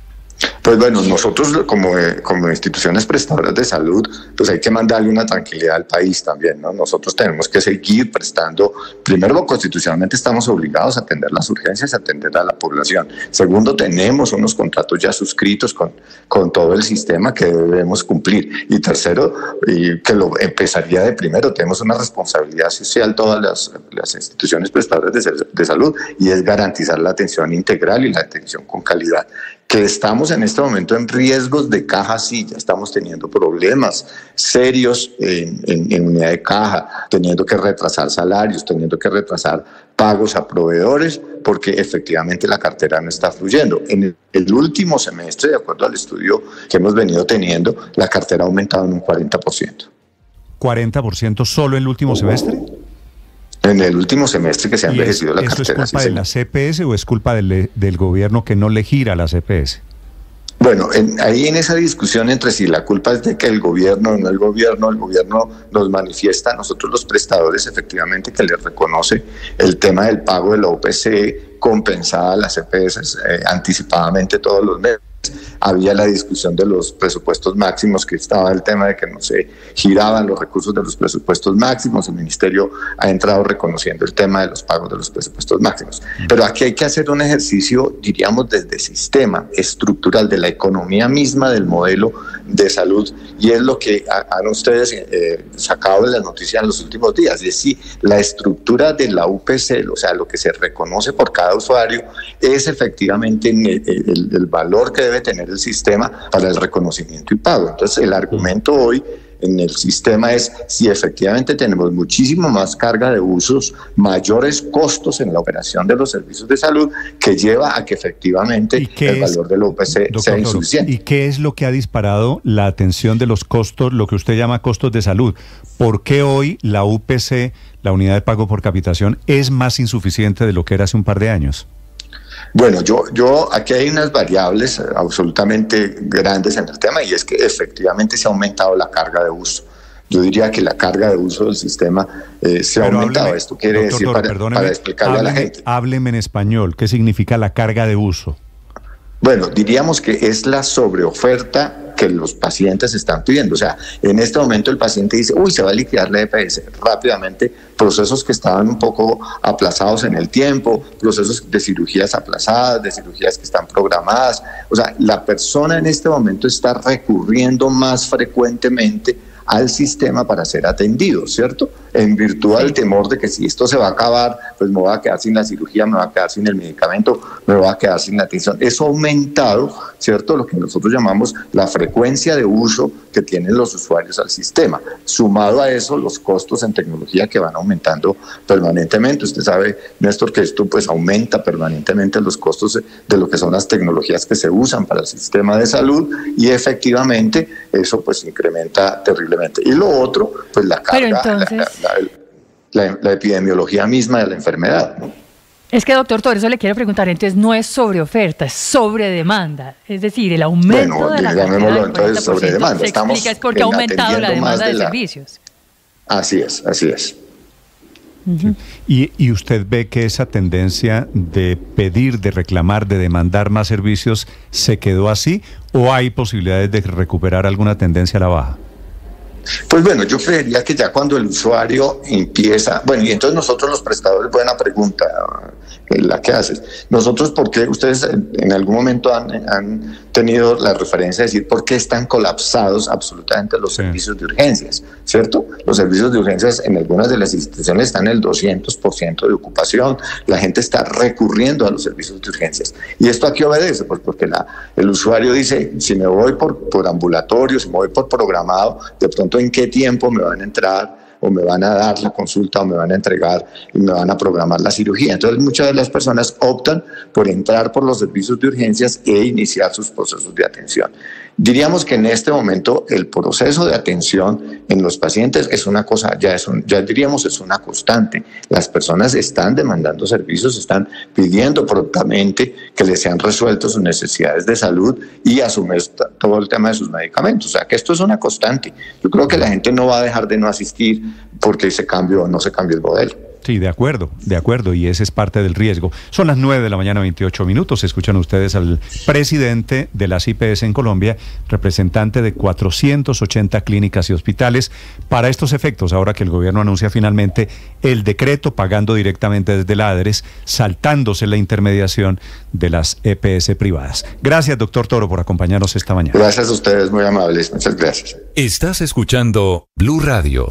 Pues bueno, nosotros como, eh, como instituciones prestadoras de salud, pues hay que mandarle una tranquilidad al país también, ¿no? Nosotros tenemos que seguir prestando, primero, constitucionalmente estamos obligados a atender las urgencias, a atender a la población. Segundo, tenemos unos contratos ya suscritos con, con todo el sistema que debemos cumplir. Y tercero, y que lo empezaría de primero, tenemos una responsabilidad social todas las, las instituciones prestadoras de, de salud, y es garantizar la atención integral y la atención con calidad. Que estamos en este momento en riesgos de caja, sí, ya estamos teniendo problemas serios en, en, en unidad de caja, teniendo que retrasar salarios, teniendo que retrasar pagos a proveedores, porque efectivamente la cartera no está fluyendo. En el, el último semestre, de acuerdo al estudio que hemos venido teniendo, la cartera ha aumentado en un cuarenta por ciento. ¿cuarenta por ciento solo en el último semestre? En el último semestre que se ha envejecido la cartera. ¿Eso es culpa de la C P S o es culpa del, del gobierno que no le gira a la C P S? Bueno, en, ahí en esa discusión entre si la culpa es de que el gobierno o no el gobierno, el gobierno nos manifiesta a nosotros los prestadores efectivamente que les reconoce el tema del pago de la O P C compensada a las C P S eh, anticipadamente todos los meses. Había la discusión de los presupuestos máximos, que estaba el tema de que no se giraban los recursos de los presupuestos máximos. El ministerio ha entrado reconociendo el tema de los pagos de los presupuestos máximos. Pero aquí hay que hacer un ejercicio, diríamos, desde sistema estructural de la economía misma del modelo de salud, y es lo que han ustedes eh, sacado de la noticia en los últimos días. Es decir, la estructura de la U P C, o sea, lo que se reconoce por cada usuario, es efectivamente el, el, el valor que debe tener el sistema para el reconocimiento y pago. Entonces, el argumento hoy en el sistema es si efectivamente tenemos muchísimo más carga de usos, mayores costos en la operación de los servicios de salud, que lleva a que efectivamente el valor del U P C sea insuficiente. ¿Y qué es lo que ha disparado la atención de los costos, lo que usted llama costos de salud? ¿Por qué hoy la U P C, la unidad de pago por capitación, es más insuficiente de lo que era hace un par de años? Bueno, yo, yo aquí hay unas variables absolutamente grandes en el tema, y es que efectivamente se ha aumentado la carga de uso. Yo diría que la carga de uso del sistema eh, se Pero ha aumentado. Hábleme, Esto quiere doctor decir, Toro, para, perdóneme, para explicarle hábleme, a la gente. Hábleme en español, ¿qué significa la carga de uso? Bueno, diríamos que es la sobreoferta que los pacientes están pidiendo. O sea, en este momento el paciente dice, uy, se va a liquidar la E P S. Rápidamente, procesos que estaban un poco aplazados en el tiempo, procesos de cirugías aplazadas, de cirugías que están programadas. O sea, la persona en este momento está recurriendo más frecuentemente al sistema para ser atendido, ¿cierto? En virtud del temor de que si esto se va a acabar, pues me voy a quedar sin la cirugía, me voy a quedar sin el medicamento, me voy a quedar sin la atención. Eso ha aumentado, ¿cierto?, lo que nosotros llamamos la frecuencia de uso que tienen los usuarios al sistema. Sumado a eso, los costos en tecnología que van aumentando permanentemente. Usted sabe, Néstor, que esto pues aumenta permanentemente los costos de lo que son las tecnologías que se usan para el sistema de salud, y efectivamente eso pues incrementa terriblemente. Y lo otro, pues la carga, entonces... la, la, la, la, la epidemiología misma de la enfermedad, ¿no? Es que, doctor, por eso le quiero preguntar, entonces no es sobre oferta, es sobre demanda. Es decir, el aumento bueno, de la llamémoslo entonces sobre demanda. Se Estamos explica es porque ha aumentado la demanda de, de la... servicios. Así es, así es. Uh-huh. ¿Y, ¿Y usted ve que esa tendencia de pedir, de reclamar, de demandar más servicios se quedó así, o hay posibilidades de recuperar alguna tendencia a la baja? Pues bueno, yo creería que ya cuando el usuario empieza, bueno, y entonces nosotros los prestadores, buena pregunta la que haces, nosotros, ¿por qué ustedes en algún momento han, han tenido la referencia de decir por qué están colapsados absolutamente los sí. servicios de urgencias, ¿cierto? Los servicios de urgencias en algunas de las instituciones están en el doscientos por ciento de ocupación, la gente está recurriendo a los servicios de urgencias. ¿Y esto a qué obedece? Pues porque la, el usuario dice, si me voy por, por ambulatorio, si me voy por programado, de pronto en qué tiempo me van a entrar o me van a dar la consulta o me van a entregar y me van a programar la cirugía. Entonces muchas de las personas optan por entrar por los servicios de urgencias e iniciar sus procesos de atención. Diríamos que en este momento el proceso de atención en los pacientes es una cosa, ya, es un, ya diríamos es una constante. Las personas están demandando servicios, están pidiendo prontamente que les sean resueltos sus necesidades de salud y a su vez todo el tema de sus medicamentos. O sea que esto es una constante. Yo creo que la gente no va a dejar de no asistir porque se cambió o no se cambió el modelo. Sí, de acuerdo, de acuerdo, y ese es parte del riesgo. Son las nueve de la mañana, veintiocho minutos. Escuchan ustedes al presidente de las I P S en Colombia, representante de cuatrocientas ochenta clínicas y hospitales, para estos efectos, ahora que el gobierno anuncia finalmente el decreto pagando directamente desde la ADRES, saltándose la intermediación de las E P S privadas. Gracias, doctor Toro, por acompañarnos esta mañana. Gracias a ustedes, muy amables. Muchas gracias. Estás escuchando Blue Radio.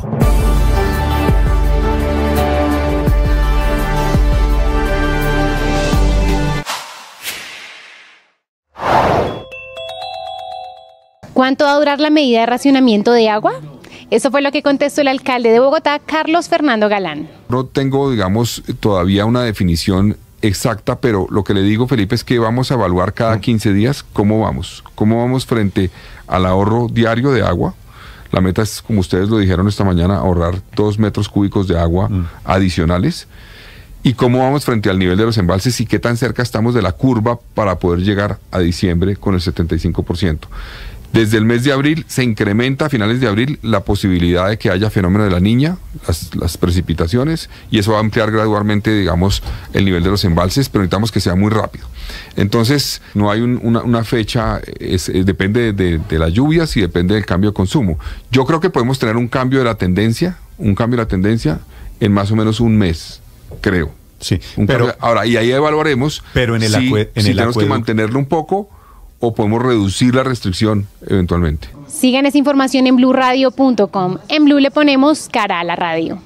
¿Cuánto va a durar la medida de racionamiento de agua? Eso fue lo que contestó el alcalde de Bogotá, Carlos Fernando Galán. No tengo, digamos, todavía una definición exacta, pero lo que le digo, Felipe, es que vamos a evaluar cada quince días cómo vamos, cómo vamos frente al ahorro diario de agua. La meta es, como ustedes lo dijeron esta mañana, ahorrar dos metros cúbicos de agua mm. adicionales. Y cómo vamos frente al nivel de los embalses y qué tan cerca estamos de la curva para poder llegar a diciembre con el setenta y cinco por ciento. Desde el mes de abril se incrementa a finales de abril la posibilidad de que haya fenómeno de la Niña, las, las precipitaciones, y eso va a ampliar gradualmente, digamos, el nivel de los embalses, pero necesitamos que sea muy rápido. Entonces, no hay un, una, una fecha, es, es, depende de, de las lluvias y depende del cambio de consumo. Yo creo que podemos tener un cambio de la tendencia, un cambio de la tendencia en más o menos un mes, creo. Sí, un pero, cambio, ahora, y ahí evaluaremos pero en el si, acue, en si el tenemos acueducto. que mantenerlo un poco o podemos reducir la restricción eventualmente. Sigan esa información en blue radio punto com. En Blue le ponemos cara a la radio.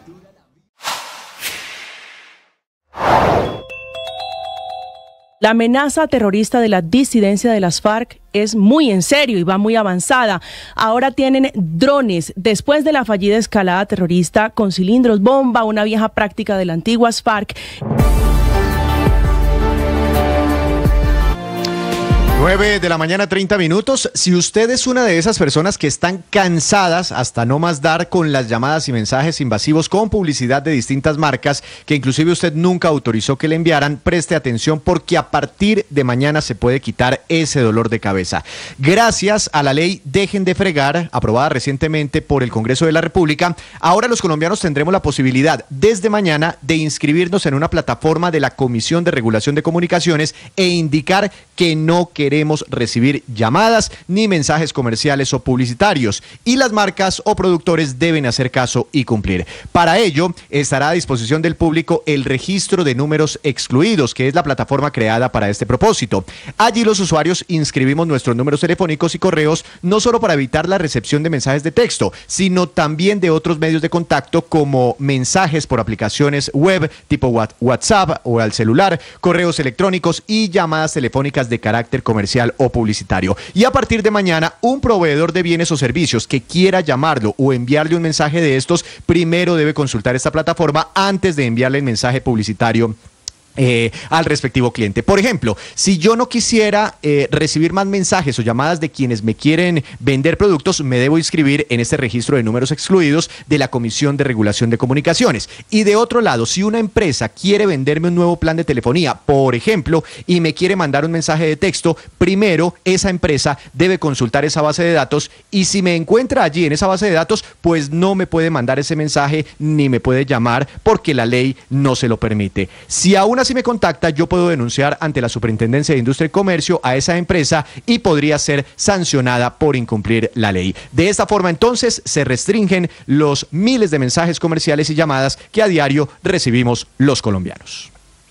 La amenaza terrorista de la disidencia de las FARC es muy en serio y va muy avanzada. Ahora tienen drones después de la fallida escalada terrorista con cilindros bomba, una vieja práctica de las antiguas FARC. nueve de la mañana, treinta minutos. Si usted es una de esas personas que están cansadas hasta no más dar con las llamadas y mensajes invasivos con publicidad de distintas marcas, que inclusive usted nunca autorizó que le enviaran, preste atención porque a partir de mañana se puede quitar ese dolor de cabeza. Gracias a la ley Dejen de Fregar, aprobada recientemente por el Congreso de la República, ahora los colombianos tendremos la posibilidad desde mañana de inscribirnos en una plataforma de la Comisión de Regulación de Comunicaciones e indicar que no queremos recibir llamadas ni mensajes comerciales o publicitarios, y las marcas o productores deben hacer caso y cumplir. Para ello, estará a disposición del público el registro de números excluidos, que es la plataforma creada para este propósito. Allí los usuarios inscribimos nuestros números telefónicos y correos, no solo para evitar la recepción de mensajes de texto, sino también de otros medios de contacto como mensajes por aplicaciones web tipo WhatsApp o al celular, correos electrónicos y llamadas telefónicas de carácter comercial o publicitario. Y a partir de mañana, un proveedor de bienes o servicios que quiera llamarlo o enviarle un mensaje de estos, primero debe consultar esta plataforma antes de enviarle el mensaje publicitario Eh, al respectivo cliente. Por ejemplo, si yo no quisiera eh, recibir más mensajes o llamadas de quienes me quieren vender productos, me debo inscribir en este registro de números excluidos de la Comisión de Regulación de Comunicaciones. Y de otro lado, si una empresa quiere venderme un nuevo plan de telefonía, por ejemplo, y me quiere mandar un mensaje de texto, primero esa empresa debe consultar esa base de datos, y si me encuentra allí en esa base de datos, pues no me puede mandar ese mensaje ni me puede llamar porque la ley no se lo permite. Si aún así me contacta, yo puedo denunciar ante la Superintendencia de Industria y Comercio a esa empresa y podría ser sancionada por incumplir la ley. De esta forma, entonces, se restringen los miles de mensajes comerciales y llamadas que a diario recibimos los colombianos.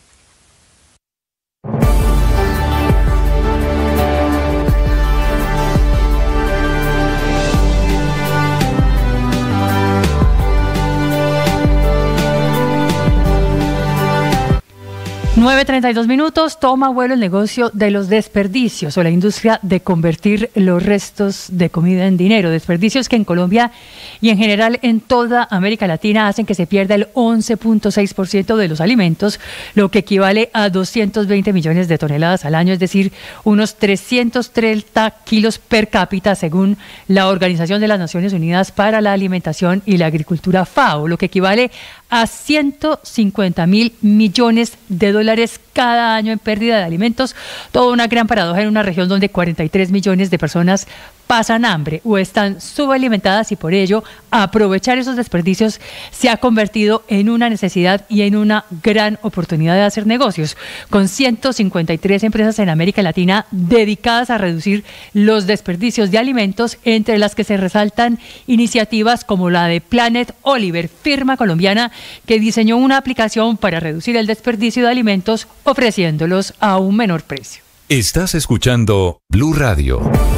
nueve treinta y dos minutos, toma vuelo el negocio de los desperdicios o la industria de convertir los restos de comida en dinero. Desperdicios que en Colombia y en general en toda América Latina hacen que se pierda el once punto seis por ciento de los alimentos, lo que equivale a doscientos veinte millones de toneladas al año, es decir, unos trescientos treinta kilos per cápita, según la Organización de las Naciones Unidas para la Alimentación y la Agricultura, FAO, lo que equivale a ciento cincuenta mil millones de dólares cada año en pérdida de alimentos. Toda una gran paradoja en una región donde cuarenta y tres millones de personas pasan hambre o están subalimentadas, y por ello aprovechar esos desperdicios se ha convertido en una necesidad y en una gran oportunidad de hacer negocios, con ciento cincuenta y tres empresas en América Latina dedicadas a reducir los desperdicios de alimentos, entre las que se resaltan iniciativas como la de Planet Oliver, firma colombiana que diseñó una aplicación para reducir el desperdicio de alimentos ofreciéndolos a un menor precio. Estás escuchando Blue Radio.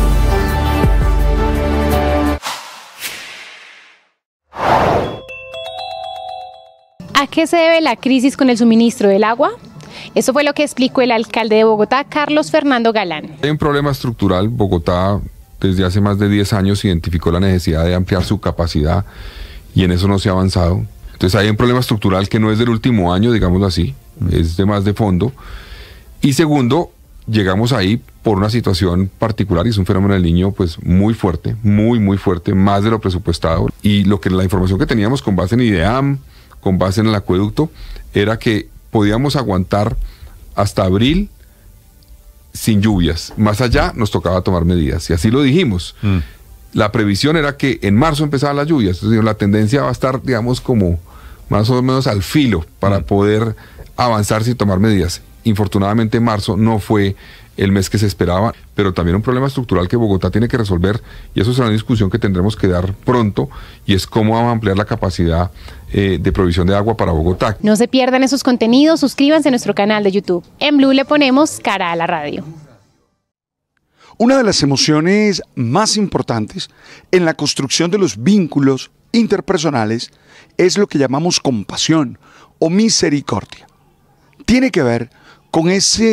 ¿A qué se debe la crisis con el suministro del agua? Eso fue lo que explicó el alcalde de Bogotá, Carlos Fernando Galán. Hay un problema estructural. Bogotá desde hace más de diez años identificó la necesidad de ampliar su capacidad y en eso no se ha avanzado. Entonces hay un problema estructural que no es del último año, digámoslo así, es de más de fondo. Y segundo, llegamos ahí por una situación particular y es un fenómeno del Niño pues muy fuerte, muy muy fuerte, más de lo presupuestado. Y lo que la información que teníamos con base en IDEAM, con base en el acueducto, era que podíamos aguantar hasta abril sin lluvias. Más allá nos tocaba tomar medidas y así lo dijimos. Mm. La previsión era que en marzo empezaban las lluvias, entonces la tendencia va a estar, digamos, como más o menos al filo para mm. poder avanzar sin tomar medidas. Infortunadamente marzo no fue el mes que se esperaba, pero también un problema estructural que Bogotá tiene que resolver, y eso será una discusión que tendremos que dar pronto, y es cómo vamos a ampliar la capacidad eh, de provisión de agua para Bogotá. No se pierdan esos contenidos, suscríbanse a nuestro canal de YouTube. En Blue le ponemos cara a la radio. Una de las emociones más importantes en la construcción de los vínculos interpersonales es lo que llamamos compasión o misericordia. Tiene que ver con ese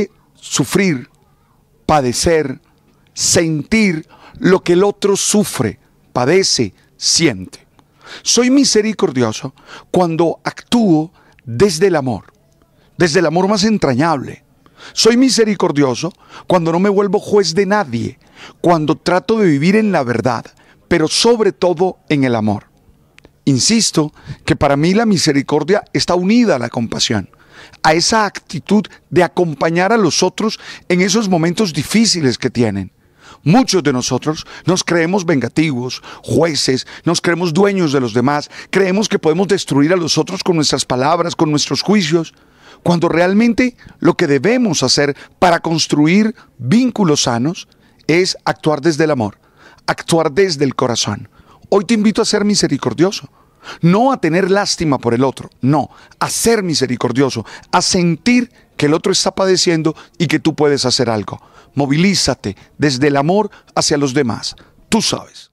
sufrir, padecer, sentir lo que el otro sufre, padece, siente. Soy misericordioso cuando actúo desde el amor, desde el amor más entrañable. Soy misericordioso cuando no me vuelvo juez de nadie, cuando trato de vivir en la verdad, pero sobre todo en el amor. Insisto que para mí la misericordia está unida a la compasión, a esa actitud de acompañar a los otros en esos momentos difíciles que tienen. Muchos de nosotros nos creemos vengativos, jueces, nos creemos dueños de los demás, creemos que podemos destruir a los otros con nuestras palabras, con nuestros juicios, cuando realmente lo que debemos hacer para construir vínculos sanos es actuar desde el amor, actuar desde el corazón. Hoy te invito a ser misericordioso, no a tener lástima por el otro, no, a ser misericordioso, a sentir que el otro está padeciendo y que tú puedes hacer algo. Movilízate desde el amor hacia los demás. Tú sabes.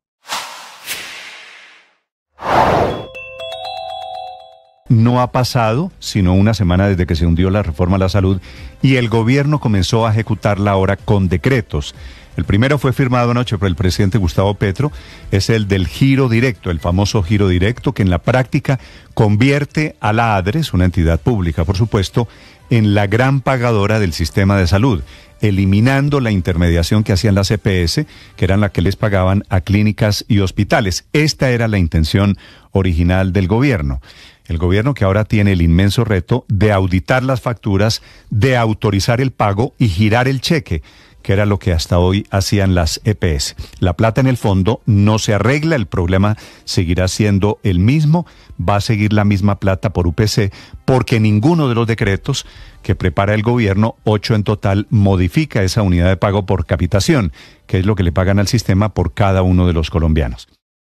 No ha pasado sino una semana desde que se hundió la reforma a la salud y el gobierno comenzó a ejecutarla ahora con decretos. El primero fue firmado anoche por el presidente Gustavo Petro, es el del giro directo, el famoso giro directo que en la práctica convierte a la ADRES, una entidad pública por supuesto, en la gran pagadora del sistema de salud, eliminando la intermediación que hacían las E P S, que eran las que les pagaban a clínicas y hospitales. Esta era la intención original del gobierno. El gobierno que ahora tiene el inmenso reto de auditar las facturas, de autorizar el pago y girar el cheque, que era lo que hasta hoy hacían las E P S. La plata en el fondo no se arregla, el problema seguirá siendo el mismo, va a seguir la misma plata por U P C, porque ninguno de los decretos que prepara el gobierno, ocho en total, modifica esa unidad de pago por capitación, que es lo que le pagan al sistema por cada uno de los colombianos.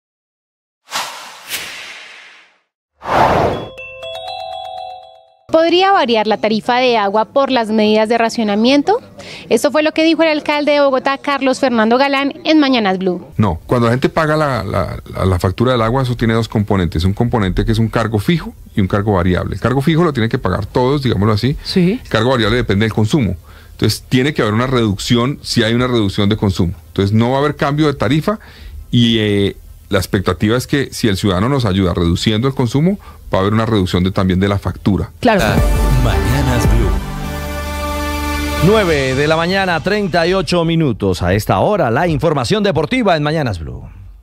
¿Podría variar la tarifa de agua por las medidas de racionamiento? Eso fue lo que dijo el alcalde de Bogotá, Carlos Fernando Galán, en Mañanas Blue. No, cuando la gente paga la, la, la factura del agua, eso tiene dos componentes. Un componente que es un cargo fijo y un cargo variable. El cargo fijo lo tienen que pagar todos, digámoslo así. Sí. El cargo variable depende del consumo. Entonces tiene que haber una reducción si hay una reducción de consumo. Entonces no va a haber cambio de tarifa y eh, la expectativa es que si el ciudadano nos ayuda reduciendo el consumo, va a haber una reducción de, también de la factura. Claro. Mañanas Blue. nueve de la mañana, treinta y ocho minutos. A esta hora, la información deportiva en Mañanas Blue.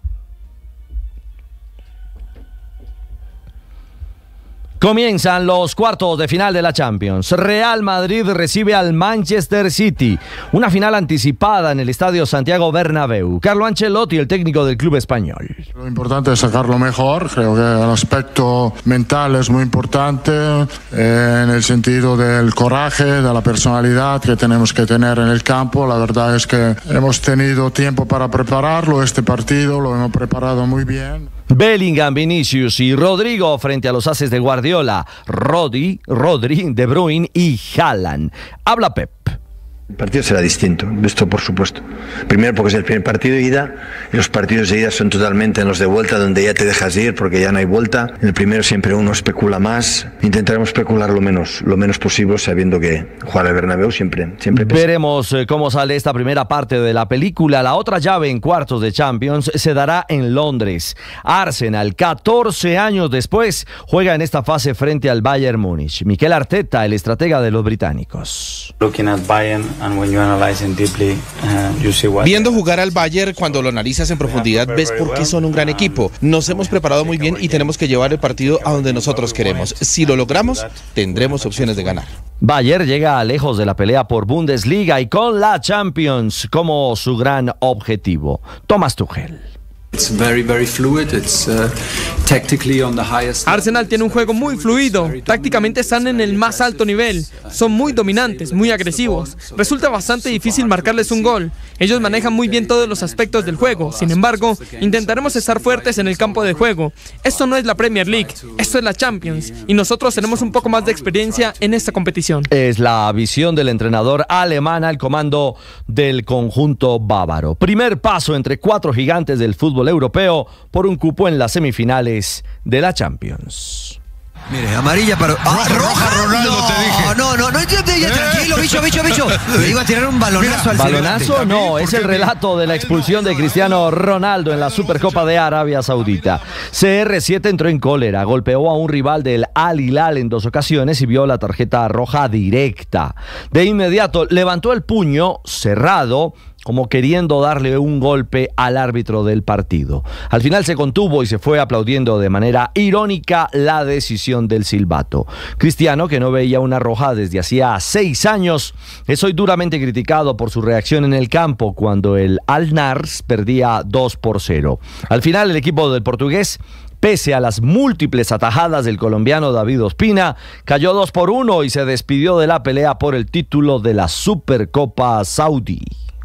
Comienzan los cuartos de final de la Champions. Real Madrid recibe al Manchester City. Una final anticipada en el Estadio Santiago Bernabéu. Carlo Ancelotti, el técnico del club español. Lo importante es sacar lo mejor. Creo que el aspecto mental es muy importante eh, en el sentido del coraje, de la personalidad que tenemos que tener en el campo. La verdad es que hemos tenido tiempo para prepararlo. Este partido lo hemos preparado muy bien. Bellingham, Vinicius y Rodrigo frente a los ases de Guardiola, Rodri, Rodri, De Bruyne y Haaland. Habla Pep. El partido será distinto, esto por supuesto. Primero porque es el primer partido de ida, y los partidos de ida son totalmente en los de vuelta, donde ya te dejas ir porque ya no hay vuelta. En el primero siempre uno especula más. Intentaremos especular lo menos, lo menos posible, sabiendo que jugar al Bernabéu siempre, siempre pesa. Veremos eh, cómo sale esta primera parte de la película. La otra llave en cuartos de Champions se dará en Londres. Arsenal, catorce años después, juega en esta fase frente al Bayern Múnich. Mikel Arteta, el estratega de los británicos. Looking at Bayern. Viendo jugar al Bayern, cuando lo analizas en profundidad, ves por qué son un gran equipo. Nos hemos preparado muy bien y tenemos que llevar el partido a donde nosotros queremos. Si lo logramos, tendremos opciones de ganar. Bayern llega lejos de la pelea por Bundesliga y con la Champions como su gran objetivo. Thomas Tuchel. Arsenal tiene un juego muy fluido, tácticamente están en el más alto nivel, son muy dominantes, muy agresivos, resulta bastante difícil marcarles un gol, ellos manejan muy bien todos los aspectos del juego, sin embargo, intentaremos estar fuertes en el campo de juego. Esto no es la Premier League, esto es la Champions, y nosotros tenemos un poco más de experiencia en esta competición. Es la visión del entrenador alemán al comando del conjunto bávaro. Primer paso entre cuatro gigantes del fútbol europeo por un cupo en las semifinales de la Champions. Mire, amarilla para... ¡Ah, roja, roja Ronaldo, no, te dije! No, no, no, no, tranquilo, bicho, bicho, bicho. Le iba a tirar un balonazo al ¿Balonazo? No, es el relato de la expulsión de Cristiano Ronaldo en la Supercopa de Arabia Saudita. C R siete entró en cólera, golpeó a un rival del Al Hilal en dos ocasiones y vio la tarjeta roja directa. De inmediato levantó el puño cerrado, como queriendo darle un golpe al árbitro del partido. Al final se contuvo y se fue aplaudiendo de manera irónica la decisión del silbato. Cristiano, que no veía una roja desde hacía seis años, es hoy duramente criticado por su reacción en el campo cuando el Al-Nars perdía dos por cero. Al final el equipo del portugués, pese a las múltiples atajadas del colombiano David Ospina, cayó dos por uno y se despidió de la pelea por el título de la Supercopa Saudí.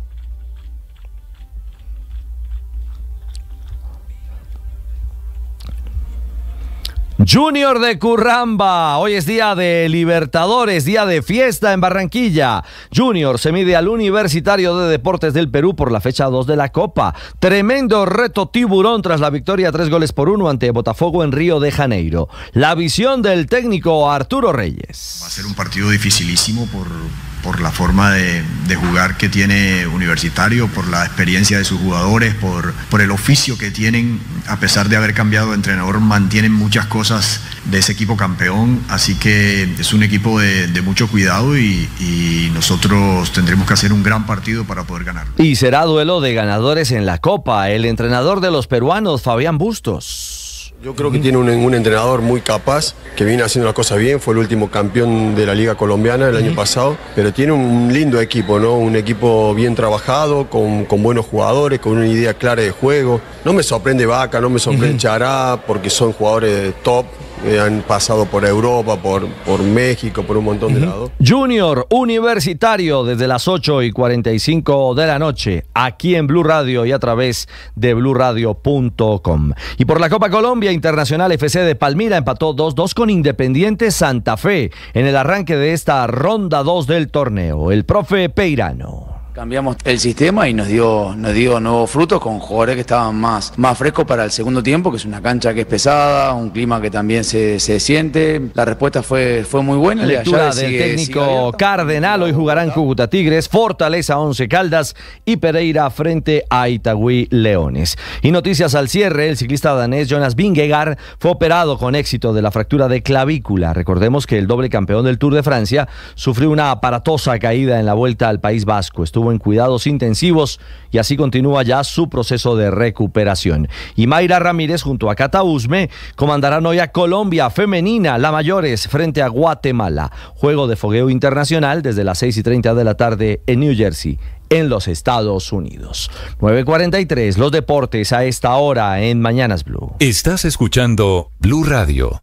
Junior de Curramba, hoy es día de Libertadores, día de fiesta en Barranquilla. Junior se mide al Universitario de Deportes del Perú por la fecha dos de la Copa. Tremendo reto tiburón tras la victoria tres goles por uno ante Botafogo en Río de Janeiro. La visión del técnico Arturo Reyes. Va a ser un partido dificilísimo por, por la forma de, de jugar que tiene Universitario, por la experiencia de sus jugadores, por, por el oficio que tienen. A pesar de haber cambiado de entrenador, mantienen muchas cosas de ese equipo campeón, así que es un equipo de, de mucho cuidado y, y nosotros tendremos que hacer un gran partido para poder ganar. Y será duelo de ganadores en la Copa. El entrenador de los peruanos, Fabián Bustos. Yo creo que tiene un, un entrenador muy capaz, que viene haciendo las cosas bien, fue el último campeón de la Liga Colombiana el año pasado, pero tiene un lindo equipo, ¿no? Un equipo bien trabajado, con, con buenos jugadores, con una idea clara de juego. No me sorprende Vaca, no me sorprende Chará, porque son jugadores top, que han pasado por Europa, por, por México, por un montón de lados. Junior Universitario desde las ocho y cuarenta y cinco de la noche, aquí en Blue Radio y a través de blue radio punto com. Y por la Copa Colombia, Internacional F C de Palmira empató dos dos con Independiente Santa Fe en el arranque de esta ronda dos del torneo. El profe Peirano. Cambiamos el sistema y nos dio, nos dio nuevos frutos con jugadores que estaban más, más frescos para el segundo tiempo, que es una cancha que es pesada, un clima que también se, se siente. La respuesta fue, fue muy buena. Lectura del sigue, técnico sigue Cardenal. Hoy jugarán Cúcuta Tigres, Fortaleza Once Caldas y Pereira frente a Itagüí Leones. Y noticias al cierre, el ciclista danés Jonas Vingegaard fue operado con éxito de la fractura de clavícula. Recordemos que el doble campeón del Tour de Francia sufrió una aparatosa caída en la vuelta al País Vasco. Estuvo en cuidados intensivos y así continúa ya su proceso de recuperación. Y Mayra Ramírez junto a Cata Usme comandarán hoy a Colombia femenina, la mayores, frente a Guatemala. Juego de fogueo internacional desde las seis y treinta de la tarde en New Jersey, en los Estados Unidos. nueve cuarenta y tres, los deportes a esta hora en Mañanas Blue. Estás escuchando Blue Radio.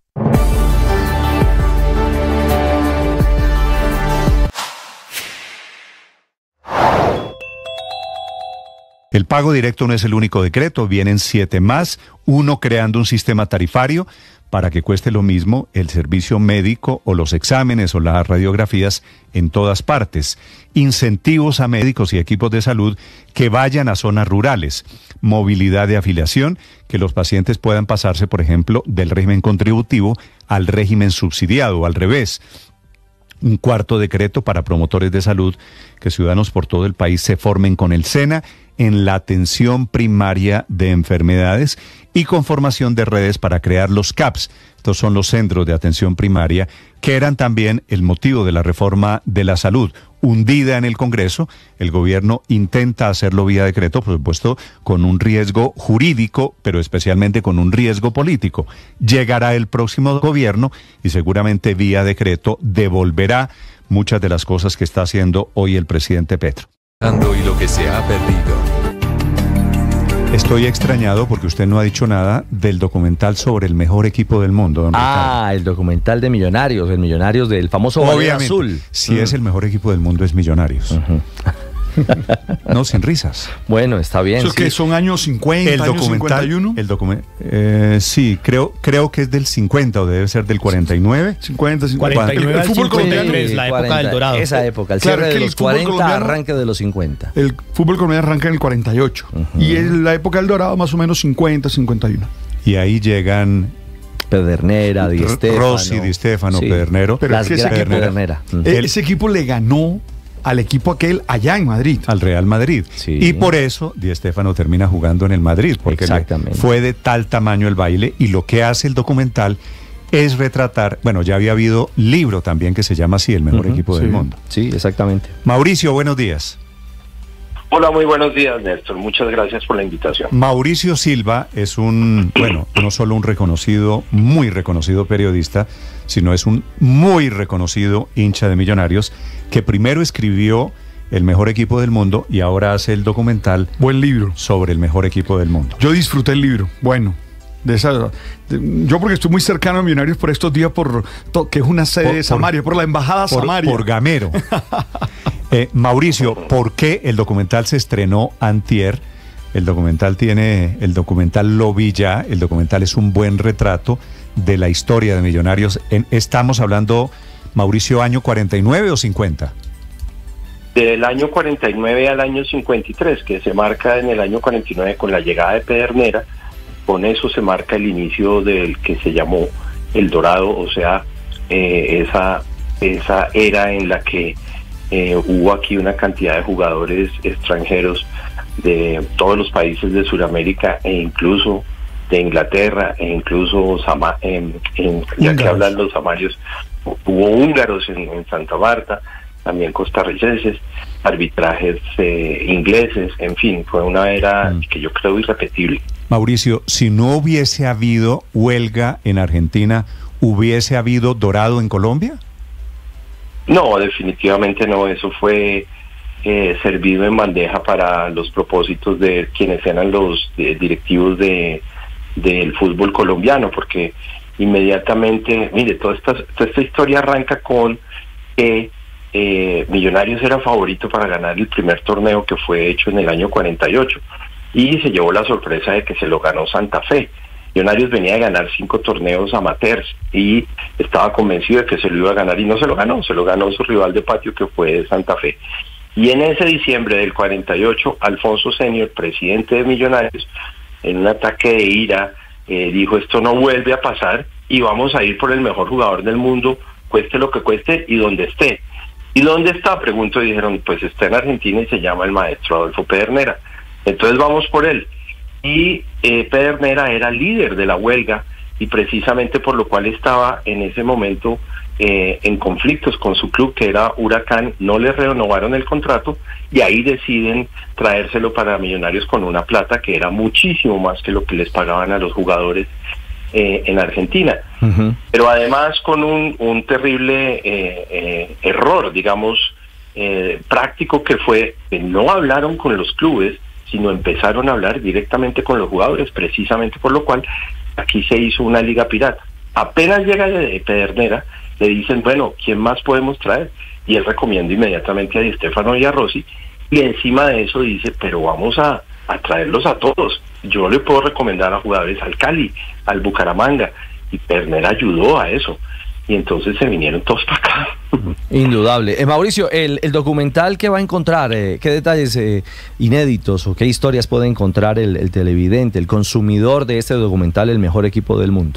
El pago directo no es el único decreto, vienen siete más, uno creando un sistema tarifario para que cueste lo mismo el servicio médico o los exámenes o las radiografías en todas partes. Incentivos a médicos y equipos de salud que vayan a zonas rurales. Movilidad de afiliación, que los pacientes puedan pasarse, por ejemplo, del régimen contributivo al régimen subsidiado o al revés. Un cuarto decreto para promotores de salud, que ciudadanos por todo el país se formen con el SENA en la atención primaria de enfermedades y con formación de redes para crear los C A Ps. Estos son los centros de atención primaria que eran también el motivo de la reforma de la salud. Hundida en el Congreso, el gobierno intenta hacerlo vía decreto, por supuesto, con un riesgo jurídico, pero especialmente con un riesgo político. Llegará el próximo gobierno y seguramente vía decreto devolverá muchas de las cosas que está haciendo hoy el presidente Petro. Y lo que se ha perdido. Estoy extrañado porque usted no ha dicho nada del documental sobre el mejor equipo del mundo, don Ah, Ricardo. El documental de Millonarios, el Millonarios del famoso Balón Azul. Si uh-huh. es el mejor equipo del mundo es Millonarios. Uh-huh. No, sin risas. Bueno, está bien. ¿Eso sí. que son años cincuenta, el años documental, cincuenta y uno? El documental, eh, sí, creo, creo que es del cincuenta o debe ser del cuarenta y nueve. cincuenta, cincuenta. cuarenta y nueve el, el fútbol colombiano. La época cuarenta, del Dorado. Esa época, el claro, cierre de el los cuarenta, colombiano, arranque de los cincuenta. El fútbol colombiano arranca en el cuarenta y ocho. Uh-huh. Y en la época del Dorado más o menos cincuenta, cincuenta y uno. Y ahí llegan Pedernera, Di Stéfano. Rossi, Di Stéfano, Sí. Pedernero. Pero es que ese equipo, Pedernera. eh, ese equipo le ganó al equipo aquel allá en Madrid. Al Real Madrid. Sí. Y por eso Di Stéfano termina jugando en el Madrid, porque le Exactamente. fue de tal tamaño el baile, y lo que hace el documental es retratar, bueno, ya había habido libro también que se llama así, El Mejor Ujú, Equipo del sí. Mundo. Sí, exactamente. Mauricio, buenos días. Hola, muy buenos días, Néstor. Muchas gracias por la invitación. Mauricio Silva es un, bueno, no solo un reconocido, muy reconocido periodista, sino es un muy reconocido hincha de Millonarios, que primero escribió El Mejor Equipo del Mundo y ahora hace el documental Buen libro. sobre el mejor equipo del mundo. Yo disfruté el libro. Bueno. De esa, de- yo porque estoy muy cercano a Millonarios por estos días, por to- que es una sede Por- de Samaria, por, la embajada por, Samaria. por Gamero. Eh, Mauricio, ¿por qué el documental se estrenó antier? El documental tiene, el documental lo vi ya, el documental es un buen retrato de la historia de Millonarios. En- estamos hablando, Mauricio, año cuarenta y nueve o cincuenta. Del año cuarenta y nueve al año cincuenta y tres, que se marca en el año cuarenta y nueve con la llegada de Pedernera, con eso se marca el inicio del que se llamó El Dorado, o sea, eh, esa, esa era en la que eh, hubo aquí una cantidad de jugadores extranjeros de todos los países de Sudamérica e incluso de Inglaterra e incluso Sama- en, en- ya que Húngaros. hablan los samarios, hubo húngaros en, en Santa Marta, también costarricenses, arbitrajes eh, ingleses, en fin, fue una era que yo creo irrepetible. Mauricio, si no hubiese habido huelga en Argentina, ¿hubiese habido Dorado en Colombia? No, definitivamente no, eso fue eh, servido en bandeja para los propósitos de quienes eran los eh, directivos de del fútbol colombiano, porque inmediatamente, mire, toda esta, toda esta historia arranca con que eh, Millonarios era favorito para ganar el primer torneo que fue hecho en el año cuarenta y ocho y se llevó la sorpresa de que se lo ganó Santa Fe. Millonarios venía a ganar cinco torneos amateurs y estaba convencido de que se lo iba a ganar y no se lo ganó, se lo ganó su rival de patio que fue Santa Fe. Y en ese diciembre del cuarenta y ocho, Alfonso Senior, presidente de Millonarios, en un ataque de ira, eh, dijo esto no vuelve a pasar y vamos a ir por el mejor jugador del mundo, cueste lo que cueste y donde esté. ¿Y dónde está? Pregunto, y dijeron, pues está en Argentina y se llama el maestro Adolfo Pedernera. Entonces vamos por él. Y eh, Pedernera era líder de la huelga y precisamente por lo cual estaba en ese momento eh, en conflictos con su club que era Huracán, no le renovaron el contrato y ahí deciden traérselo para Millonarios con una plata que era muchísimo más que lo que les pagaban a los jugadores eh, en Argentina. Ujú. Pero además con un, un terrible eh, eh, error, digamos, eh, práctico que fue que no hablaron con los clubes, sino empezaron a hablar directamente con los jugadores, precisamente por lo cual aquí se hizo una liga pirata. Apenas llega de Pedernera, le dicen, bueno, ¿quién más podemos traer? Y él recomienda inmediatamente a Di Stéfano y a Rossi, y encima de eso dice, pero vamos a, a traerlos a todos. Yo le puedo recomendar a jugadores al Cali, al Bucaramanga, y Pedernera ayudó a eso. Y entonces se vinieron todos para acá. Indudable. Eh, Mauricio, el, el documental que va a encontrar, eh, ¿qué detalles eh, inéditos o qué historias puede encontrar el, el televidente, el consumidor de este documental, El Mejor Equipo del Mundo?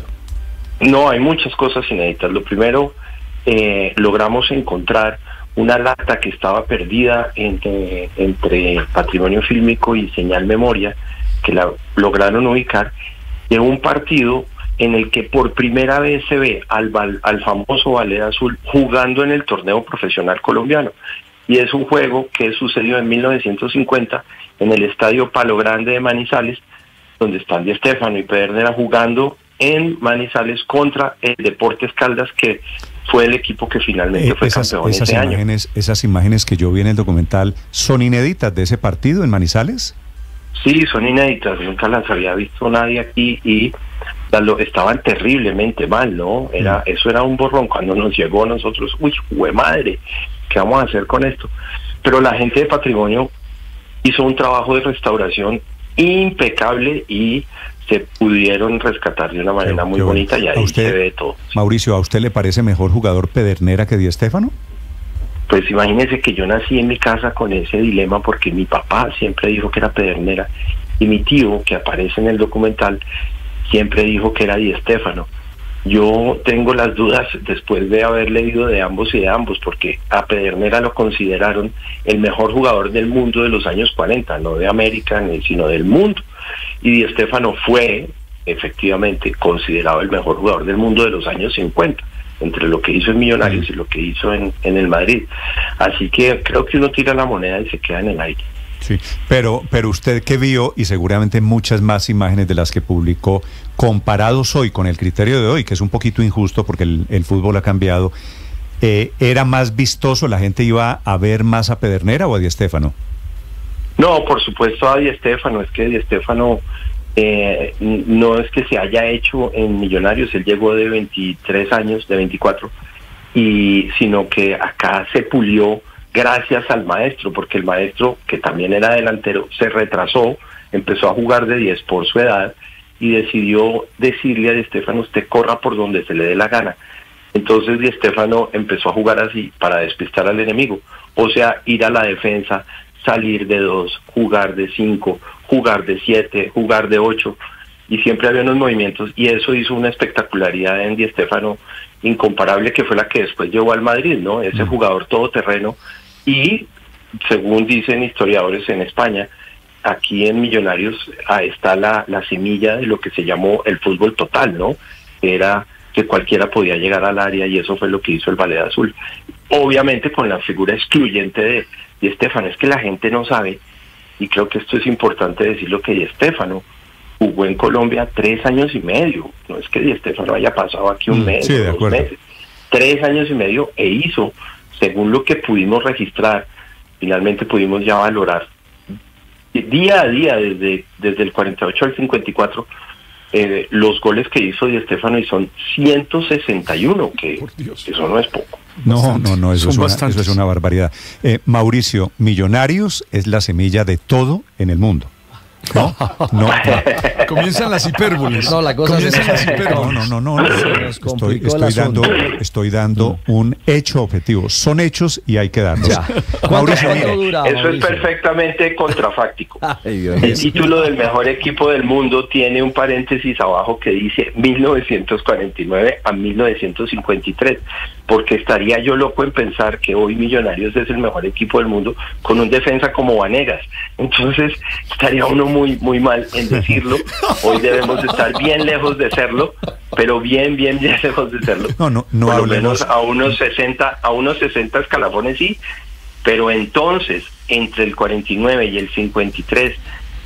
No, hay muchas cosas inéditas. Lo primero, eh, logramos encontrar una lata que estaba perdida entre, entre Patrimonio Fílmico y Señal Memoria, que la lograron ubicar, de un partido en el que por primera vez se ve al, val- al famoso Ballet Azul jugando en el torneo profesional colombiano. Y es un juego que sucedió en mil novecientos cincuenta en el Estadio Palo Grande de Manizales, donde están Di Stéfano y Pedernera jugando en Manizales contra el Deportes Caldas, que fue el equipo que finalmente Eh, fue esas, campeón esas ese año. imágenes, esas imágenes que yo vi en el documental, ¿son inéditas de ese partido en Manizales? Sí, son inéditas, nunca las había visto nadie aquí y las lo- estaban terriblemente mal, ¿no? Era, eso era un borrón cuando nos llegó a nosotros, uy, jue madre, ¿qué vamos a hacer con esto? Pero la gente de Patrimonio hizo un trabajo de restauración impecable y se pudieron rescatar de una manera muy Qué bueno. bonita y ¿A ahí usted, se ve todo. Mauricio, ¿a usted le parece mejor jugador Pedernera que Di Stéfano? Pues imagínese que yo nací en mi casa con ese dilema porque mi papá siempre dijo que era Pedernera y mi tío, que aparece en el documental, siempre dijo que era Di Stéfano. Yo tengo las dudas después de haber leído de ambos y de ambos, porque a Pedernera lo consideraron el mejor jugador del mundo de los años cuarenta, no de América, ni sino del mundo. Y Di Stéfano fue, efectivamente, considerado el mejor jugador del mundo de los años cincuenta, entre lo que hizo en Millonarios y lo que hizo en, en el Madrid. Así que creo que uno tira la moneda y se queda en el aire. Sí, pero, pero usted que vio, y seguramente muchas más imágenes de las que publicó, comparados hoy con el criterio de hoy, que es un poquito injusto porque el, el fútbol ha cambiado, eh, ¿era más vistoso? ¿La gente iba a ver más a Pedernera o a Di Stéfano? No, por supuesto a Di Stéfano. Es que Di Stéfano eh, no es que se haya hecho en Millonarios, él llegó de veintitrés años, de veinticuatro, y sino que acá se pulió gracias al maestro, porque el maestro, que también era delantero, se retrasó, empezó a jugar de diez por su edad y decidió decirle a Di Stéfano: usted corra por donde se le dé la gana. Entonces Di Stéfano empezó a jugar así para despistar al enemigo, o sea, ir a la defensa, salir de dos, jugar de cinco, jugar de siete, jugar de ocho, y siempre había unos movimientos, y eso hizo una espectacularidad en Di Stéfano incomparable, que fue la que después llevó al Madrid, ¿no? Ese mm. jugador todoterreno. Y según dicen historiadores en España, aquí en Millonarios ahí está la, la semilla de lo que se llamó el fútbol total, ¿no? Era que cualquiera podía llegar al área, y eso fue lo que hizo el Ballet Azul. Obviamente con la figura excluyente de Di Stéfano. Es que la gente no sabe, y creo que esto es importante decirlo, que Di Stéfano jugó en Colombia tres años y medio. No es que Di Stéfano haya pasado aquí un mes, sí, de dos acuerdo. meses. Tres años y medio, e hizo, según lo que pudimos registrar, finalmente pudimos ya valorar día a día, desde, desde el cuarenta y ocho al cincuenta y cuatro, eh, los goles que hizo Di Stéfano, y son ciento sesenta y uno, que eso no es poco. No, no, no, eso, es una, eso es una barbaridad. Eh, Mauricio, Millonarios es la semilla de todo en el mundo. No, no. Comienzan las hipérboles. No, la cosa Comienzan es las hipérboles. No, no, no, no. no. Estoy, estoy dando, estoy dando un hecho objetivo. Son hechos y hay que darlos. Mauricio, mire, eso es perfectamente contrafáctico. Ay, el título del mejor equipo del mundo tiene un paréntesis abajo que dice mil novecientos cuarenta y nueve a mil novecientos cincuenta y tres, porque estaría yo loco en pensar que hoy Millonarios es el mejor equipo del mundo con un defensa como Vanegas. Entonces estaría uno muy muy mal en decirlo. Hoy debemos estar bien lejos de serlo, pero bien, bien, bien lejos de serlo. No, no, no Por lo hablemos. menos a unos sesenta, a unos sesenta escalafones sí, pero entonces entre el cuarenta y nueve y el cincuenta y tres,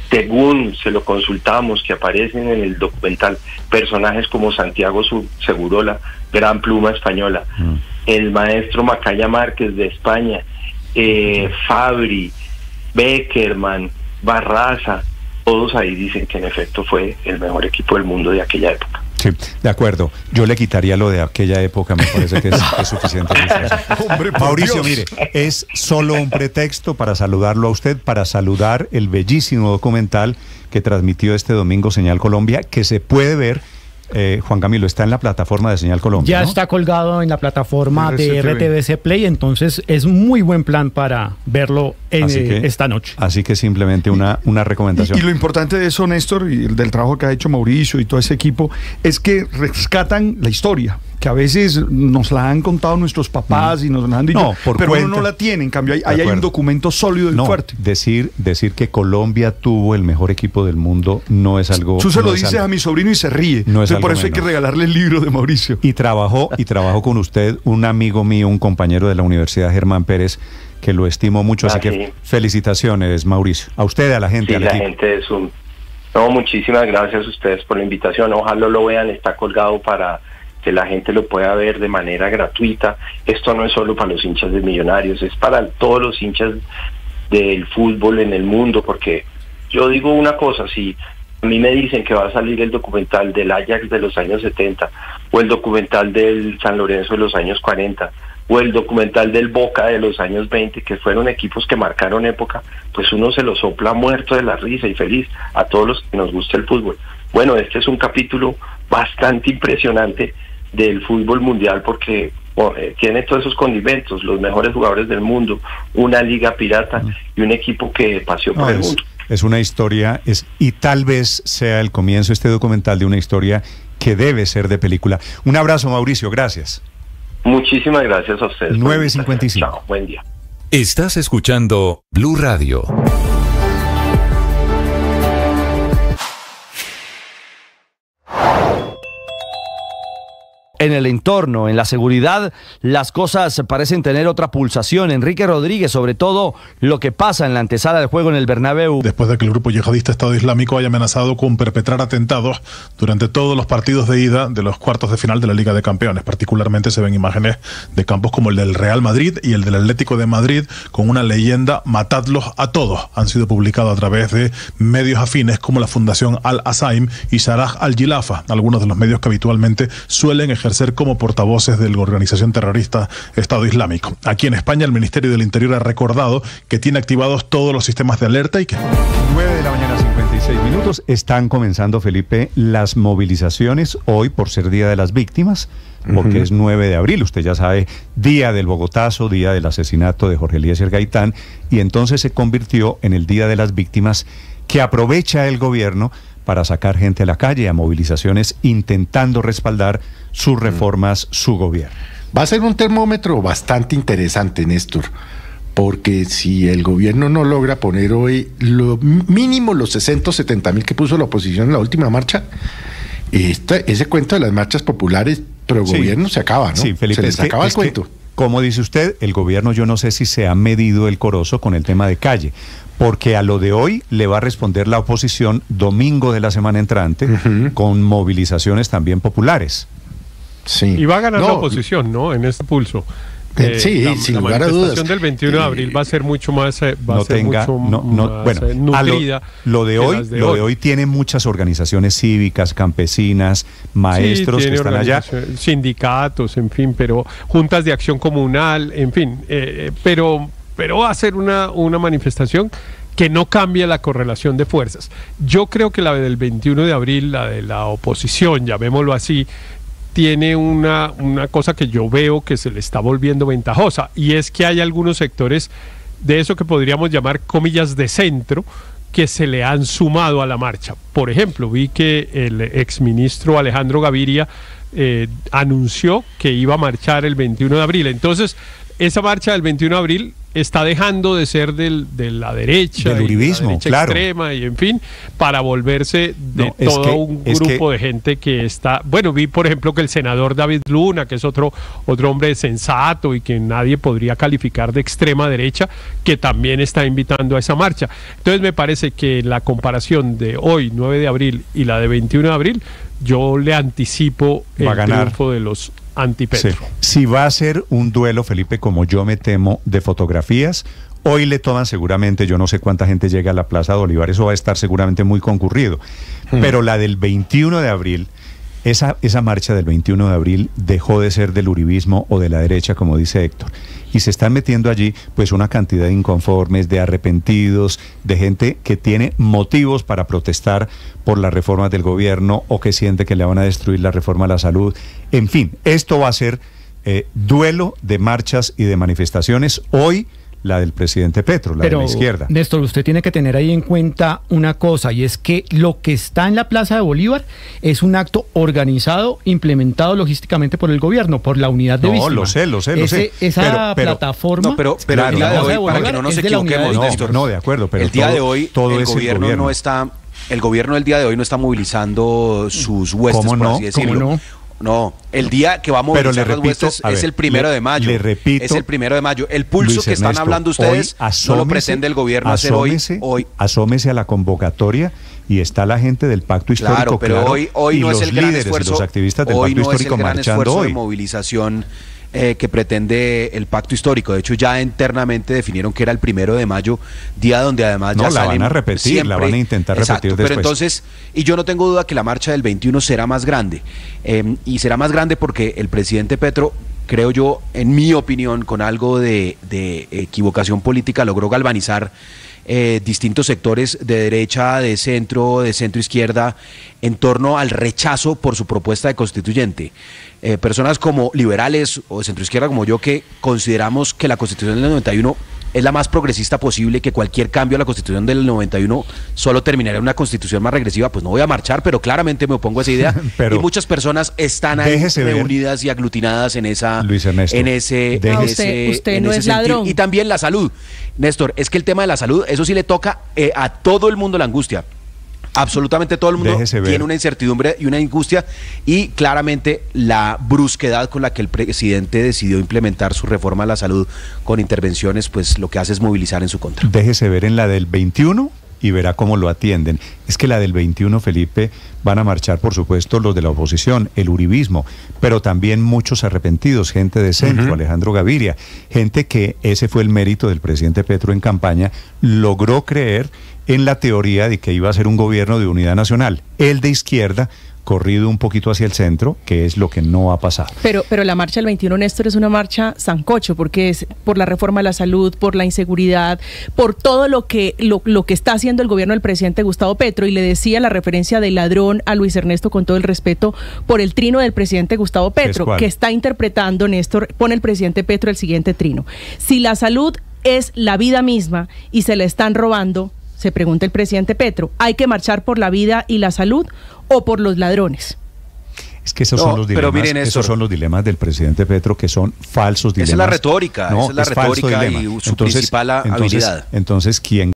según se lo consultamos, que aparecen en el documental personajes como Santiago Segurola, gran pluma española, mm. el maestro Macaya Márquez de España, eh, Fabri, Beckerman, Barraza, todos ahí dicen que en efecto fue el mejor equipo del mundo de aquella época. Sí, de acuerdo. Yo le quitaría lo de aquella época, me parece que es, es suficiente. Hombre, Mauricio, Dios. Mire, es solo un pretexto para saludarlo a usted, para saludar el bellísimo documental que transmitió este domingo Señal Colombia, que se puede ver. Eh, Juan Camilo, está en la plataforma de Señal Colombia, Ya ¿no? Está colgado en la plataforma de R T V C Play, entonces es muy buen plan para verlo en, que, eh, esta noche. Así que simplemente una, una recomendación. Y, y lo importante de eso, Néstor, y del trabajo que ha hecho Mauricio y todo ese equipo, es que rescatan la historia, que a veces nos la han contado nuestros papás mm. y nos la han dicho, no, por pero cuenta. uno no la tiene. En cambio, ahí hay, hay un documento sólido y no, fuerte. Decir, decir que Colombia tuvo el mejor equipo del mundo no es algo... Tú se no lo dices algo, a mi sobrino y se ríe. No es Entonces, por eso menos. hay que regalarle el libro de Mauricio. Y trabajó, y trabajó con usted un amigo mío, un compañero de la Universidad, Germán Pérez, que lo estimo mucho. Ah, así sí. que felicitaciones, Mauricio. A usted, a la gente, sí, al la equipo. gente es un... No, muchísimas gracias a ustedes por la invitación. Ojalá lo vean, está colgado para que la gente lo pueda ver de manera gratuita. Esto no es solo para los hinchas de Millonarios, es para todos los hinchas del fútbol en el mundo, porque yo digo una cosa, si a mí me dicen que va a salir el documental del Ajax de los años setenta, o el documental del San Lorenzo de los años cuarenta, o el documental del Boca de los años veinte, que fueron equipos que marcaron época, pues uno se lo sopla muerto de la risa y feliz a todos los que nos gusta el fútbol. Bueno, este es un capítulo bastante impresionante del fútbol mundial, porque bueno, eh, tiene todos esos condimentos, los mejores jugadores del mundo, una liga pirata y un equipo que paseó por no, el es, mundo. Es una historia, es y tal vez sea el comienzo este documental de una historia que debe ser de película. Un abrazo, Mauricio, gracias. Muchísimas gracias a ustedes. nueve cincuenta y cinco. Chao, buen día. Estás escuchando Blue Radio. En el entorno, en la seguridad, las cosas parecen tener otra pulsación. Enrique Rodríguez, sobre todo lo que pasa en la antesala del juego en el Bernabéu. Después de que el grupo yihadista Estado Islámico haya amenazado con perpetrar atentados durante todos los partidos de ida de los cuartos de final de la Liga de Campeones. Particularmente se ven imágenes de campos como el del Real Madrid y el del Atlético de Madrid con una leyenda "matadlos a todos". Han sido publicados a través de medios afines como la Fundación Al-Asaim y Sarah Al-Gilafa, algunos de los medios que habitualmente suelen ejercer ser como portavoces de la organización terrorista Estado Islámico. Aquí en España el Ministerio del Interior ha recordado que tiene activados todos los sistemas de alerta y que... nueve de la mañana, cincuenta y seis minutos. Están comenzando, Felipe, las movilizaciones hoy por ser Día de las Víctimas, porque uh-huh. es nueve de abril, usted ya sabe, día del Bogotazo, día del asesinato de Jorge Eliezer Gaitán, y entonces se convirtió en el Día de las Víctimas que aprovecha el gobierno para sacar gente a la calle, a movilizaciones, intentando respaldar sus reformas, su gobierno. Va a ser un termómetro bastante interesante, Néstor, porque si el gobierno no logra poner hoy lo mínimo los sesenta o setenta mil que puso la oposición en la última marcha, esta, ese cuento de las marchas populares pro gobierno sí, se acaba, ¿no? Sí, Felipe, se les es que, acaba es el cuento. Que, como dice usted, el gobierno, yo no sé si se ha medido el corozo con el tema de calle, porque a lo de hoy le va a responder la oposición domingo de la semana entrante, uh-huh. con movilizaciones también populares. Sí. Y va a ganar no, la oposición, ¿no? En este pulso. Eh, sí, la, sin la lugar a dudas. La manifestación del veintiuno de abril va a ser mucho más, eh, va no a ser tenga, mucho no, no, más bueno, eh, nutrida. Lo, lo de hoy, de lo hoy. de hoy tiene muchas organizaciones cívicas, campesinas, maestros sí, que están allá, sindicatos, en fin, pero juntas de acción comunal, en fin, eh, pero, pero va a ser una, una manifestación que no cambia la correlación de fuerzas. Yo creo que la del veintiuno de abril, la de la oposición, llamémoslo así, tiene una, una cosa que yo veo que se le está volviendo ventajosa, y es que hay algunos sectores de eso que podríamos llamar comillas de centro que se le han sumado a la marcha. Por ejemplo, vi que el exministro Alejandro Gaviria eh, anunció que iba a marchar el veintiuno de abril. Entonces, esa marcha del veintiuno de abril está dejando de ser del, de la derecha, del uribismo, y de la derecha claro. extrema, y en fin, para volverse de no, todo que, un grupo que... de gente que está... Bueno, vi por ejemplo que el senador David Luna, que es otro, otro hombre sensato y que nadie podría calificar de extrema derecha, que también está invitando a esa marcha. Entonces me parece que la comparación de hoy, nueve de abril, y la de veintiuno de abril, yo le anticipo el triunfo de los anti-Petro. Sí. Si va a ser un duelo, Felipe, como yo me temo, de fotografías, hoy le toman seguramente, yo no sé cuánta gente llega a la Plaza de Bolívar, eso va a estar seguramente muy concurrido, hmm. pero la del veintiuno de abril, esa, esa marcha del veintiuno de abril dejó de ser del uribismo o de la derecha, como dice Héctor, y se están metiendo allí pues una cantidad de inconformes, de arrepentidos, de gente que tiene motivos para protestar por las reformas del gobierno o que siente que le van a destruir la reforma a la salud. En fin, esto va a ser eh, duelo de marchas y de manifestaciones hoy. La del presidente Petro, la Pero, de la izquierda. Néstor, usted tiene que tener ahí en cuenta una cosa, y es que lo que está en la Plaza de Bolívar es un acto organizado, implementado logísticamente por el gobierno, por la unidad de no, víctimas. lo sé, lo sé, lo Ese, sé. Esa pero, pero, plataforma... No, pero, pero claro, el día de hoy, de para que no nos equivoquemos, no, Néstor. No, de acuerdo, pero el día todo, de hoy, todo el es gobierno, el gobierno no está... El gobierno del día de hoy no está movilizando sus huestes, ¿Cómo por no? así decirlo. ¿Cómo no? No, el día que va a movilizar Pero le las repito, huestes a es ver, el primero le- de mayo. le repito, es el primero de mayo. El pulso Luis que están Ernesto, hablando ustedes hoy no lo asómese- pretende el gobierno hacer hoy. asómese- hoy. Asómese a la convocatoria y está la gente del Pacto Histórico, Claro, pero claro, hoy, hoy y no los es el gran líderes y esfuerzo. los activistas del Hoy Pacto no es el Histórico gran marchando esfuerzo hoy. de movilización eh, que pretende el Pacto Histórico. De hecho, ya internamente definieron que era el primero de mayo, día donde además No, ya la salen van a repetir, siempre. la van a intentar Exacto, repetir pero después. entonces, y yo no tengo duda que la marcha del veintiuno será más grande. Eh, y será más grande porque el presidente Petro, creo yo, en mi opinión, con algo de, de equivocación política, logró galvanizar eh, distintos sectores de derecha, de centro, de centro izquierda, en torno al rechazo por su propuesta de constituyente. Eh, personas como liberales o de centro izquierda como yo, que consideramos que la Constitución del noventa y uno es la más progresista posible, que cualquier cambio a la Constitución del noventa y uno solo terminaría en una Constitución más regresiva, pues no voy a marchar, pero claramente me opongo a esa idea. Pero y muchas personas están ahí reunidas ver. y aglutinadas en esa, Luis Ernesto, en ese, en usted, ese, usted en no ese es sentido. ladrón. Y también la salud, Néstor, es que el tema de la salud, eso sí le toca eh, a todo el mundo la angustia. Absolutamente todo el mundo tiene una incertidumbre y una angustia, y claramente la brusquedad con la que el presidente decidió implementar su reforma a la salud con intervenciones, pues lo que hace es movilizar en su contra. Déjese ver en la del veintiuno y verá cómo lo atienden. Es que la del veintiuno, Felipe, van a marchar, por supuesto, los de la oposición, el uribismo, pero también muchos arrepentidos, gente de centro, uh-huh. Alejandro Gaviria, gente que ese fue el mérito del presidente Petro en campaña, logró creer en la teoría de que iba a ser un gobierno de unidad nacional. El de izquierda, corrido un poquito hacia el centro, que es lo que no ha pasado. Pero, pero la marcha del veintiuno, Néstor, es una marcha sancocho, porque es por la reforma de la salud, por la inseguridad, por todo lo que, lo, lo que está haciendo el gobierno del presidente Gustavo Petro. Y le decía la referencia de ladrón a Luis Ernesto, con todo el respeto, por el trino del presidente Gustavo Petro, que está interpretando, Néstor, pone el presidente Petro el siguiente trino: si la salud es la vida misma y se la están robando, se pregunta el presidente Petro, ¿hay que marchar por la vida y la salud o por los ladrones? Es que esos no, son los dilemas, miren, esos son los dilemas del presidente Petro, que son falsos dilemas. Esa es la retórica, no, esa es la es retórica y su entonces, principal entonces, habilidad. Entonces, ¿quién